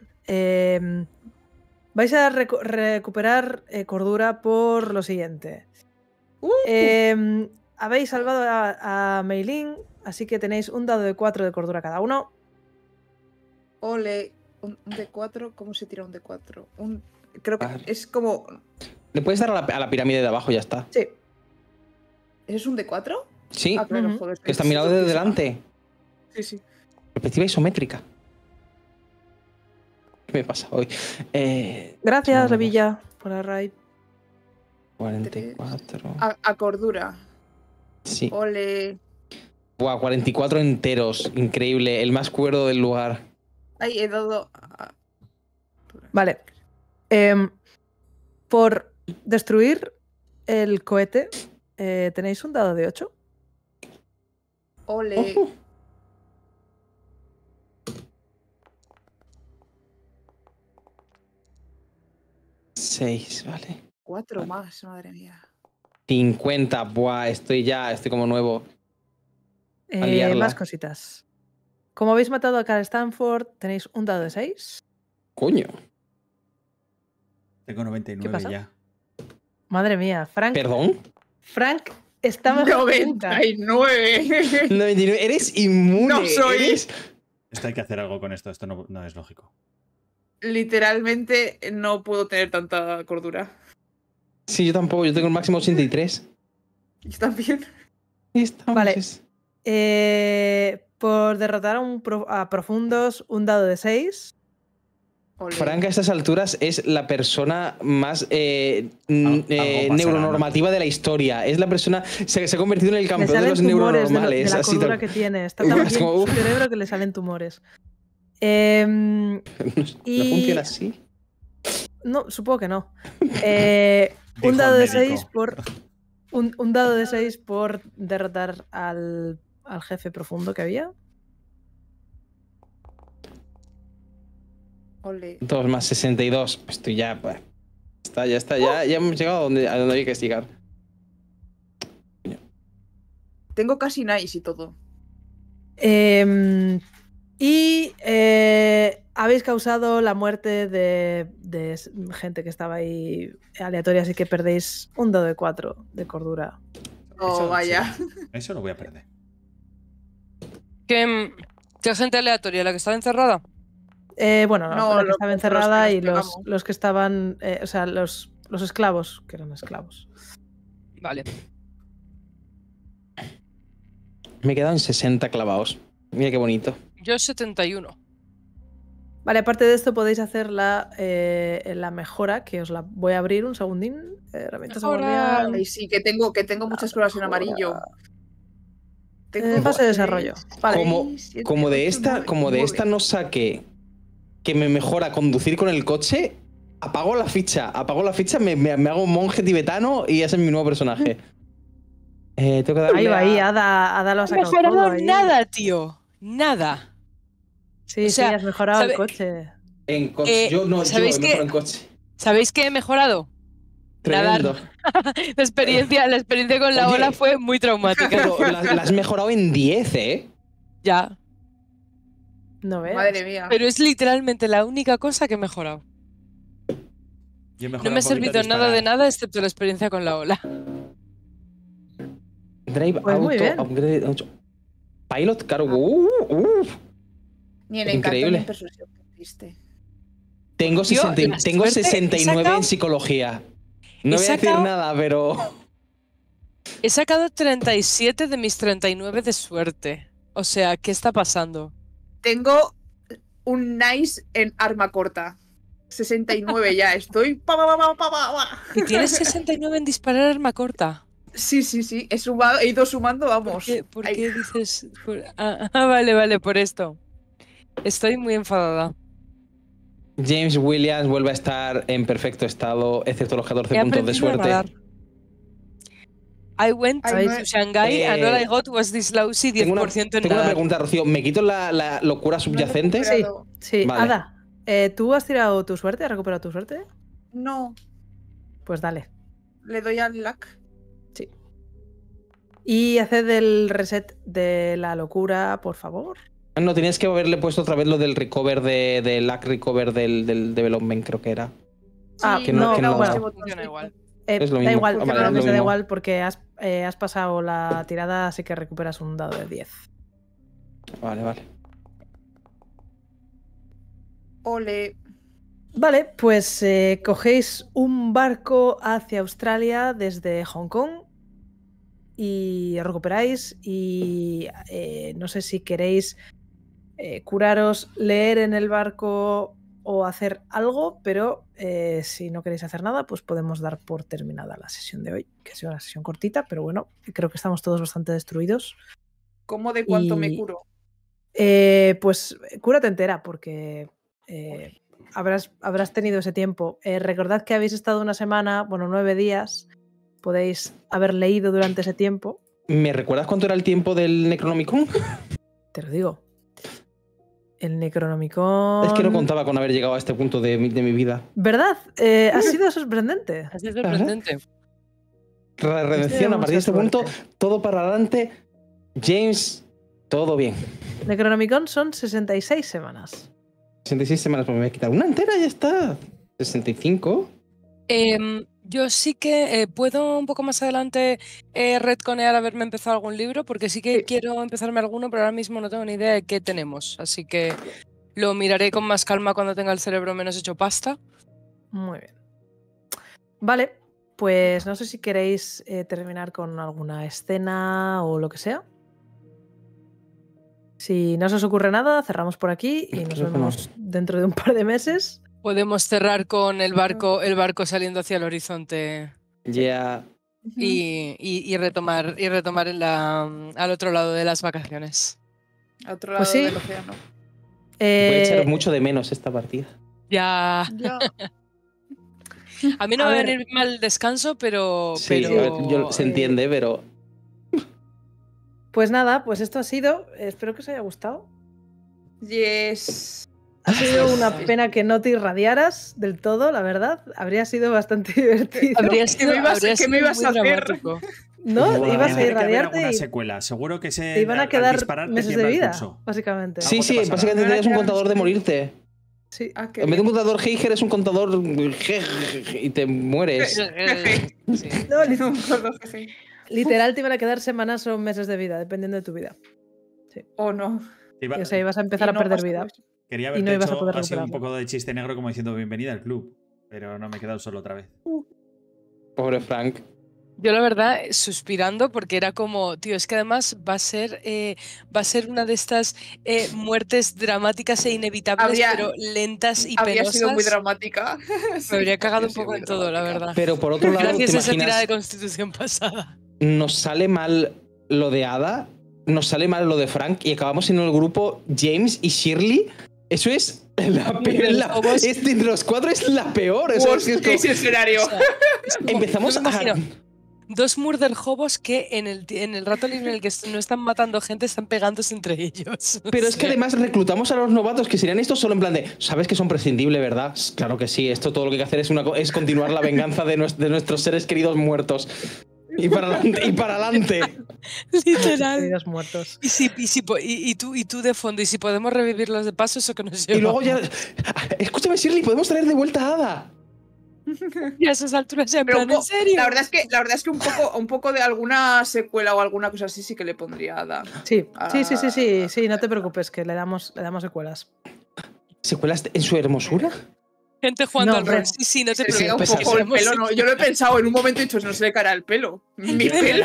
Vais a recuperar cordura por lo siguiente. Habéis salvado a Mei Ling, así que tenéis un dado de 4 de cordura cada uno. Ole, un D4, ¿cómo se tira un D4? Creo que es como... Le puedes dar a la pirámide de abajo y ya está. Sí. ¿Es un D4? Sí, Ah, claro, joder, que está mirado desde delante. Sí. Perspectiva isométrica. ¿Qué me pasa hoy? Gracias, Revilla, por la raid. 44. A cordura. Sí. Ole. Buah, 44 enteros. Increíble. El más cuerdo del lugar. Ay, he dado... Vale. Por destruir el cohete, tenéis un dado de 8. Ole. Ojo. Seis, vale. 4 más, madre mía. 50. Buah, estoy como nuevo. A liarla. Más cositas. Como habéis matado a Carl Stanford, tenéis un dado de 6. Coño. Tengo 99 ¿Qué pasa? ya. Madre mía, Frank. ¿Perdón? Frank está mejor que nunca. 99. 99. Eres inmune. No soy. Esto hay que hacer algo con esto. Esto no es lógico. Literalmente no puedo tener tanta cordura. Sí, yo tampoco. Yo tengo el máximo 83. Yo también. Vale. Por derrotar a profundos, un dado de 6. Ole. Frank a estas alturas es la persona más Algo pasará, neuronormativa de la historia. Es la persona. Se ha convertido en el Le campeón de salen los tumores neuronormales. de la así cordura tal. que tiene. Está tan Es bien como, su cerebro que le salen tumores. ¿No Y- funciona así? No, supongo que no. Un dado de 6 por. Un dado de 6 por derrotar al jefe profundo que había. Ole. 2 más 62. Estoy ya. Pues, ya está. Ya hemos llegado a donde hay que llegar. Tengo casi nice y todo. Y habéis causado la muerte de gente que estaba ahí aleatoria, así que perdéis un dado de 4 de cordura. Oh, vaya. Eso lo voy a perder. ¿Qué gente aleatoria? ¿La que estaba encerrada? Bueno, No, la que los estaba que encerrada nos y pegamos. los que estaban, o sea, los esclavos, que eran esclavos. Vale. Me quedan 60 clavados. Mira qué bonito. Yo 71. Vale, aparte de esto podéis hacer la mejora, que os la voy a abrir un segundín. Herramientas Mejora. guardián. Ay, sí, que tengo muchas cosas en amarillo. Tengo Fase de desarrollo. Vale. Como de esta no saqué que me mejora conducir con el coche, apago la ficha, me hago un monje tibetano y ese es mi nuevo personaje. Tengo que darle Ahí va, ahí, a- Ada lo ha No he sacado mejorado todo ahí. nada, tío. Nada. Sí, O sea, sí, has mejorado ¿sabe- el coche. En coche. Yo ¿sabéis mejoro qué? en coche. ¿Sabéis qué he mejorado? Tremendo. La experiencia con la Oye, ola fue muy traumática. Pero la has mejorado en 10, ¿eh? Ya. No veas. Madre mía. Pero es literalmente la única cosa que he mejorado. Yo he No mejorado me ha un poquito servido nada de disparar. nada excepto la experiencia con la ola. Drive Pues muy auto, bien. upgrade, pilot, claro. Ni en encanto increíble. ni en persuasión. Qué triste. Tengo, Tío, 60 la tengo suerte, 69 he sacado- en psicología. No he voy a decir sacado- nada, pero. He sacado 37 de mis 39 de suerte. O sea, ¿qué está pasando? Tengo un nice en arma corta. 69 ya. Estoy. ¿Y tienes 69 en disparar arma corta? Sí. He ido sumando, vamos. ¿Por qué dices? Vale, por esto. Estoy muy enfadada. James Williams vuelve a estar en perfecto estado, excepto los 14 He puntos de aprendido a suerte. nadar. I went Ay, to Shanghai and all I got was this lousy 10% Tengo en una nadar. pregunta, Rocío. ¿Me quito la locura subyacente? Sí. Sí, Vale. Ada, ¿tú has tirado tu suerte? ¿Has recuperado tu suerte? No, Pues dale. le doy al luck. Sí. Y haced el reset de la locura, por favor. No, tenías que haberle puesto otra vez lo del recover del luck recover del development, creo que era. Que no funciona igual. Es lo Da mismo. igual, Vale, pero es lo da mismo. igual porque has pasado la tirada, así que recuperas un dado de 10. Vale. Ole. Vale, pues cogéis un barco hacia Australia desde Hong Kong y recuperáis y no sé si queréis curaros, leer en el barco o hacer algo, pero si no queréis hacer nada, pues podemos dar por terminada la sesión de hoy, que ha sido una sesión cortita, pero bueno, creo que estamos todos bastante destruidos. ¿Cómo de cuánto me Y- curo? Pues cúrate entera, porque habrás tenido ese tiempo. Recordad que habéis estado una semana, 9 días. Podéis haber leído durante ese tiempo. ¿Me recuerdas cuánto era el tiempo del Necronomicon? Te lo digo. El Necronomicon. Es que no contaba con haber llegado a este punto de mi vida. ¿Verdad? Ha sido sorprendente. Ha sido sorprendente. La redención, a partir de este punto, todo para adelante. James, todo bien. Necronomicon son 66 semanas. 66 semanas, pues me voy a quitar una entera y ya está. 65. Yo sí que puedo un poco más adelante retconear haberme empezado algún libro, porque sí que quiero empezarme alguno, pero ahora mismo no tengo ni idea de qué tenemos. Así que lo miraré con más calma cuando tenga el cerebro menos hecho pasta. Muy bien. Vale, pues no sé si queréis terminar con alguna escena o lo que sea. Si no se os ocurre nada, cerramos por aquí y nos Creo que vemos dentro de un par de meses. Podemos cerrar con el barco saliendo hacia el horizonte Ya. y retomar al otro lado de las vacaciones. A otro lado Pues sí. del océano. Voy a echar Eh, mucho de menos esta partida. Ya. Ya. A mí no A me va a ver. venir mal el descanso, pero. Sí, pero se entiende, pero. Pues nada, pues esto ha sido. Espero que os haya gustado. Yes. Ha sido una pena que no te irradiaras del todo, la verdad. Habría sido bastante divertido. habría sido, me ibas- habría qué sido me ibas muy a hacer? dramático. ¿No? Buah, Ibas a Tiene que haber irradiarte alguna y secuela. Seguro que te iban a al quedar dispararte meses de tiembla el vida, pulso. básicamente. Sí, Algo te pasará. básicamente tendrías un contador de morirte. Sí. Ah, qué En vez de un bien. contador Geiger es un contador y te mueres. Sí. No, No me acuerdo, jeje. literal te iban a quedar semanas o meses de vida, dependiendo de tu vida. Oh, no. O sea, ibas a empezar Y a no perder pasa vida. pues. Quería y haberte no ibas a hecho poder así un recuperarlo. poco de chiste negro como diciendo bienvenida al club. Pero no me he quedado solo otra vez. Pobre Frank. Yo la verdad suspirando porque era como, tío, es que además va a ser una de estas muertes dramáticas e inevitables, Habría- pero lentas y Habría penosas. sido muy dramática. Me habría cagado habría un sido poco muy en todo, la dramática. verdad. Pero por otro lado, Gracias ¿te a esa tirada de imaginas? constitución pasada. Nos sale mal lo de Ada, nos sale mal lo de Frank y acabamos siendo el grupo James y Shirley. Eso es la peor. De los cuatro es la peor. O sea, Worst es que es case escenario. O sea, es como- empezamos yo me a. imagino dos murder hobos que en el rato libre en el que no están matando gente están pegándose entre ellos. Pero es que además reclutamos a los novatos que serían estos solo en plan de, sabes que son prescindibles, ¿verdad? Claro que sí, esto todo lo que hay que hacer es continuar la venganza de nuestros seres queridos muertos. Y para adelante, y para adelante. Literal. Queridos muertos. Y tú de fondo, y si podemos revivirlos de paso, eso que nos lleva. Y luego ya. Escúchame, Shirley, podemos traer de vuelta a Ada. Y a esas alturas ya en Pero plan, ¿en serio? la verdad es que un poco de alguna secuela o alguna cosa así sí que le pondría a Ada. Sí, sí, no te preocupes, que le damos secuelas. ¿Secuelas en su hermosura? Gente jugando No, al rol. hombre. Sí, no te Se le vea un preocupes. poco el hacemos pelo, no. Yo lo he pensado en un momento y he dicho, no se le caerá el pelo. Mi Qué pelo.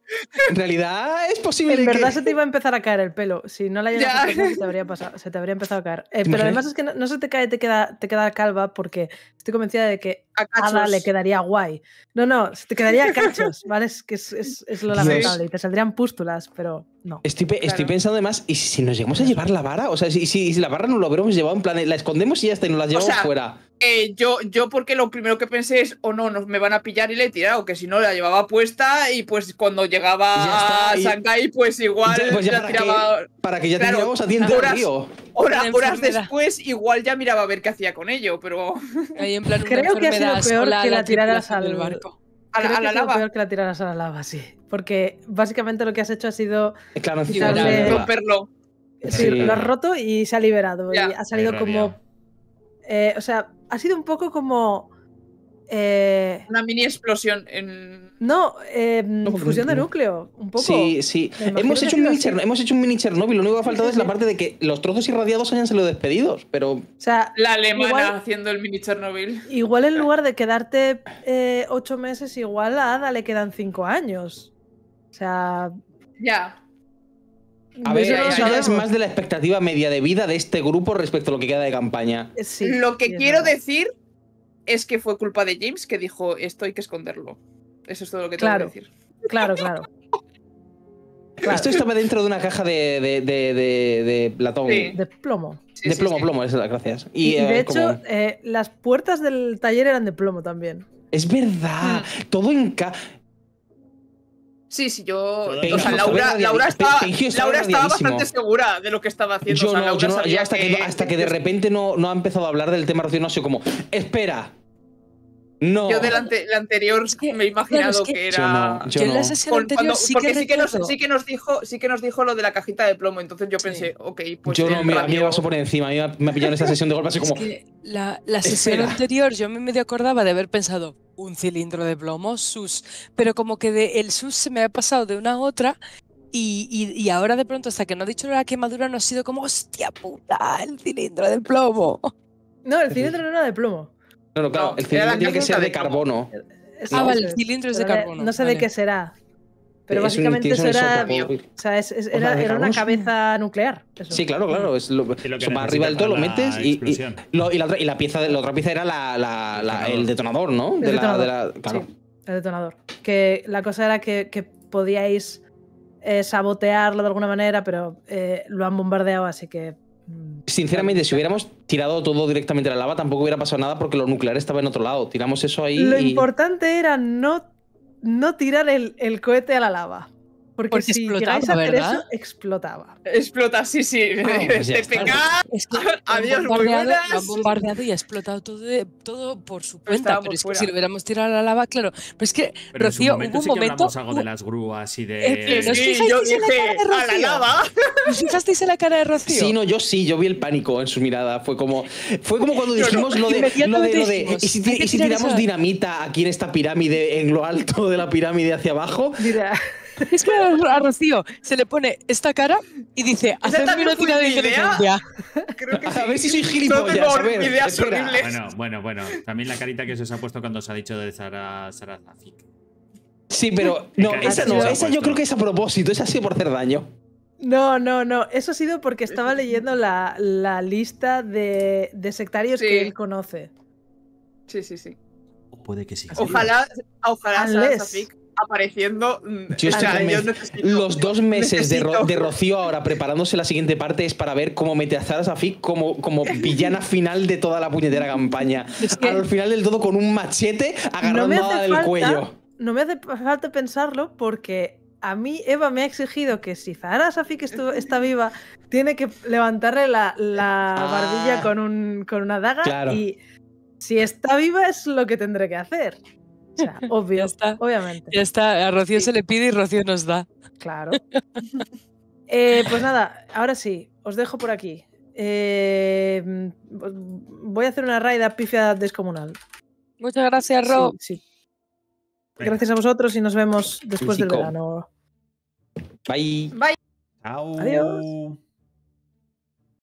En realidad es posible En verdad que... se te iba a empezar a caer el pelo. Si no la llevas Ya. a cortar, se te habría empezado a caer. Pero imaginas? además es que no se te cae, te queda calva porque estoy convencida de que A a Ada cachos. le quedaría guay. No, se te quedaría a cachos, ¿vale? Es que es lo Dios. lamentable. Y te saldrían pústulas, pero no. Estoy Claro. pensando además, ¿y si nos llegamos a llevar la vara? O sea, si la vara nos lo hubiéramos llevado en plan, la escondemos y ya está, y nos la llevamos sea, fuera. Yo porque lo primero que pensé es, no, me van a pillar y le he tirado, que si no la llevaba puesta y pues cuando llegaba Y ya está, a y- Shanghái, pues igual Pues ya la para tiraba. para que ya Claro, tengamos a diente horas- al río. Una Horas enfermedad. después, igual ya miraba a ver qué hacía con ello, pero Ahí en plan una Creo que ha sido enfermedad peor sola que a la tiraras tripulación del al barco. Creo que a ha la sido lava. peor que la tiraras a la lava, sí. Porque básicamente lo que has hecho ha sido Claro, quitarle- Romperlo. sí, Sí. lo has roto y se ha liberado. Ya. Y ha salido como. Irradiado. O sea, ha sido un poco como. Una mini explosión en. No, porque fusión de no. núcleo. Un poco. Sí. Me imagino Hemos que hecho, ha sido así. hemos hecho un mini Chernobyl. Lo único que ha faltado Sí, es la sí. parte de que los trozos irradiados hayan salido despedidos. Pero O sea, La alemana igual, haciendo el mini Chernobyl. igual en lugar de quedarte 8 meses, igual a Ada le quedan 5 años. O sea. Ya. a ver, eso no lo eso ya es sabemos. más de la expectativa media de vida de este grupo respecto a lo que queda de campaña. Sí, Lo que sí, es quiero verdad. decir es que fue culpa de James que dijo esto hay que esconderlo. Eso es todo lo que Claro. tengo que decir. Claro. Claro. Esto estaba dentro de una caja de latón. Sí. De plomo. Sí, De sí, plomo, sí. plomo, esa es la gracias. Y de hecho, como- las puertas del taller eran de plomo también. es verdad, todo Sí, yo. Todo O sea, estaba Laura estaba Pengio estaba bastante radiadísimo. segura de lo que estaba haciendo. Yo o sea, no, Laura yo no, sabía yo hasta que de repente no ha empezado a hablar del tema Rocío, no sé cómo. Espera. No. Yo la anterior Es que, me he imaginado claro, es que que Yo era. no, Yo en la no. sesión anterior Cuando- sí porque que recuerdo. sí que nos dijo lo de la cajita de plomo. Entonces yo Sí. pensé, ok, pues. Yo no, el a mí me radio- pasó por encima. A mí me ha pillado en esta sesión de golpe así Es como. que la sesión Espera. anterior yo me medio acordaba de haber pensado un cilindro de plomo, sus, pero como que el sus se me ha pasado de una a otra y ahora de pronto hasta que no he dicho la quemadura no ha sido como hostia puta, el cilindro de plomo. No, el cilindro no era de plomo. No, claro, No, el era cilindro la tiene que ser caja de de plomo. carbono. Eso, Ah, eso vale, el es. cilindro es de Pero carbono. no sé vale. de qué será. Pero Es un- básicamente tienes un eso era. isótopo. O sea, de era una carbono. cabeza nuclear. Eso. Sí, claro. Es lo, Sí, lo que eso va necesita arriba del todo, lo para la metes y explosión. la otra pieza era el detonador, ¿no? El De la- detonador, claro. Sí, el detonador. Que la cosa era que podíais sabotearlo de alguna manera, pero lo han bombardeado, así que. Sinceramente, si hubiéramos tirado todo directamente a la lava, tampoco hubiera pasado nada porque lo nuclear estaba en otro lado. Tiramos eso ahí Lo y... importante era no tirar el cohete a la lava. Porque si explotaba, llegáis a hacer ¿verdad? eso, explotaba. Explota, sí. pues ya está. Es que Adiós, muy lo han buenas. bombardeado y ha explotado todo por su Pero cuenta. estábamos Pero es que fuera. si lo hubiéramos tirado a la lava, claro. Pero es que, Pero Rocío, en su momento hubo un sí que momento. hablamos algo de las grúas y de. pero ¿os Sí, fijasteis yo en la dije, cara de a la Rocío? lava. ¿Os fijasteis en la cara de Rocío? Sí, no, yo vi el pánico en su mirada. Fue como cuando Yo no. dijimos lo de Inmediatamente dijimos, ¿y si hay que tirar tiramos esa- dinamita aquí en esta pirámide, en lo alto de la pirámide hacia abajo? Mira, Es que a Rocío se le pone esta cara y dice, hacedme también una fue tira de mi idea. inteligencia. Creo que A sí. ver si soy Solo gilipollas. tengo A ver, ideas espera. horribles. Bueno. También la carita que se os ha puesto cuando os ha dicho de Sara Zafik. Sí, pero no, Qué esa cara no, se os ha esa yo puesto. creo que es a propósito, esa ha sido por hacer daño. no. Eso ha sido porque estaba leyendo la lista de sectarios Sí. que él conoce. Sí. O puede que sí. Ojalá Sara Unless. Zafik apareciendo. Yo estoy convencido. necesito. Los 2 meses necesito. de Rocío ahora preparándose la siguiente parte es para ver cómo mete a Zara Zafik como villana final de toda la puñetera campaña. Es que- Al final del todo con un machete No me agarrando a hace del falta, cuello. no me hace falta pensarlo porque a mí Eva me ha exigido que si Zahara Safik está viva, tiene que levantarle la barbilla con una daga Claro. y si está viva es lo que tendré que hacer. O sea, obvio, Ya está. obviamente. Ya está, a Rocío se le pide y Rocío nos da. Claro. Pues nada, ahora sí, os dejo por aquí. Voy a hacer una raida pifia descomunal. Muchas gracias, Ro. Sí. Venga. Gracias a vosotros y nos vemos después del Físico. verano. Bye. Bye. Chao. Adiós.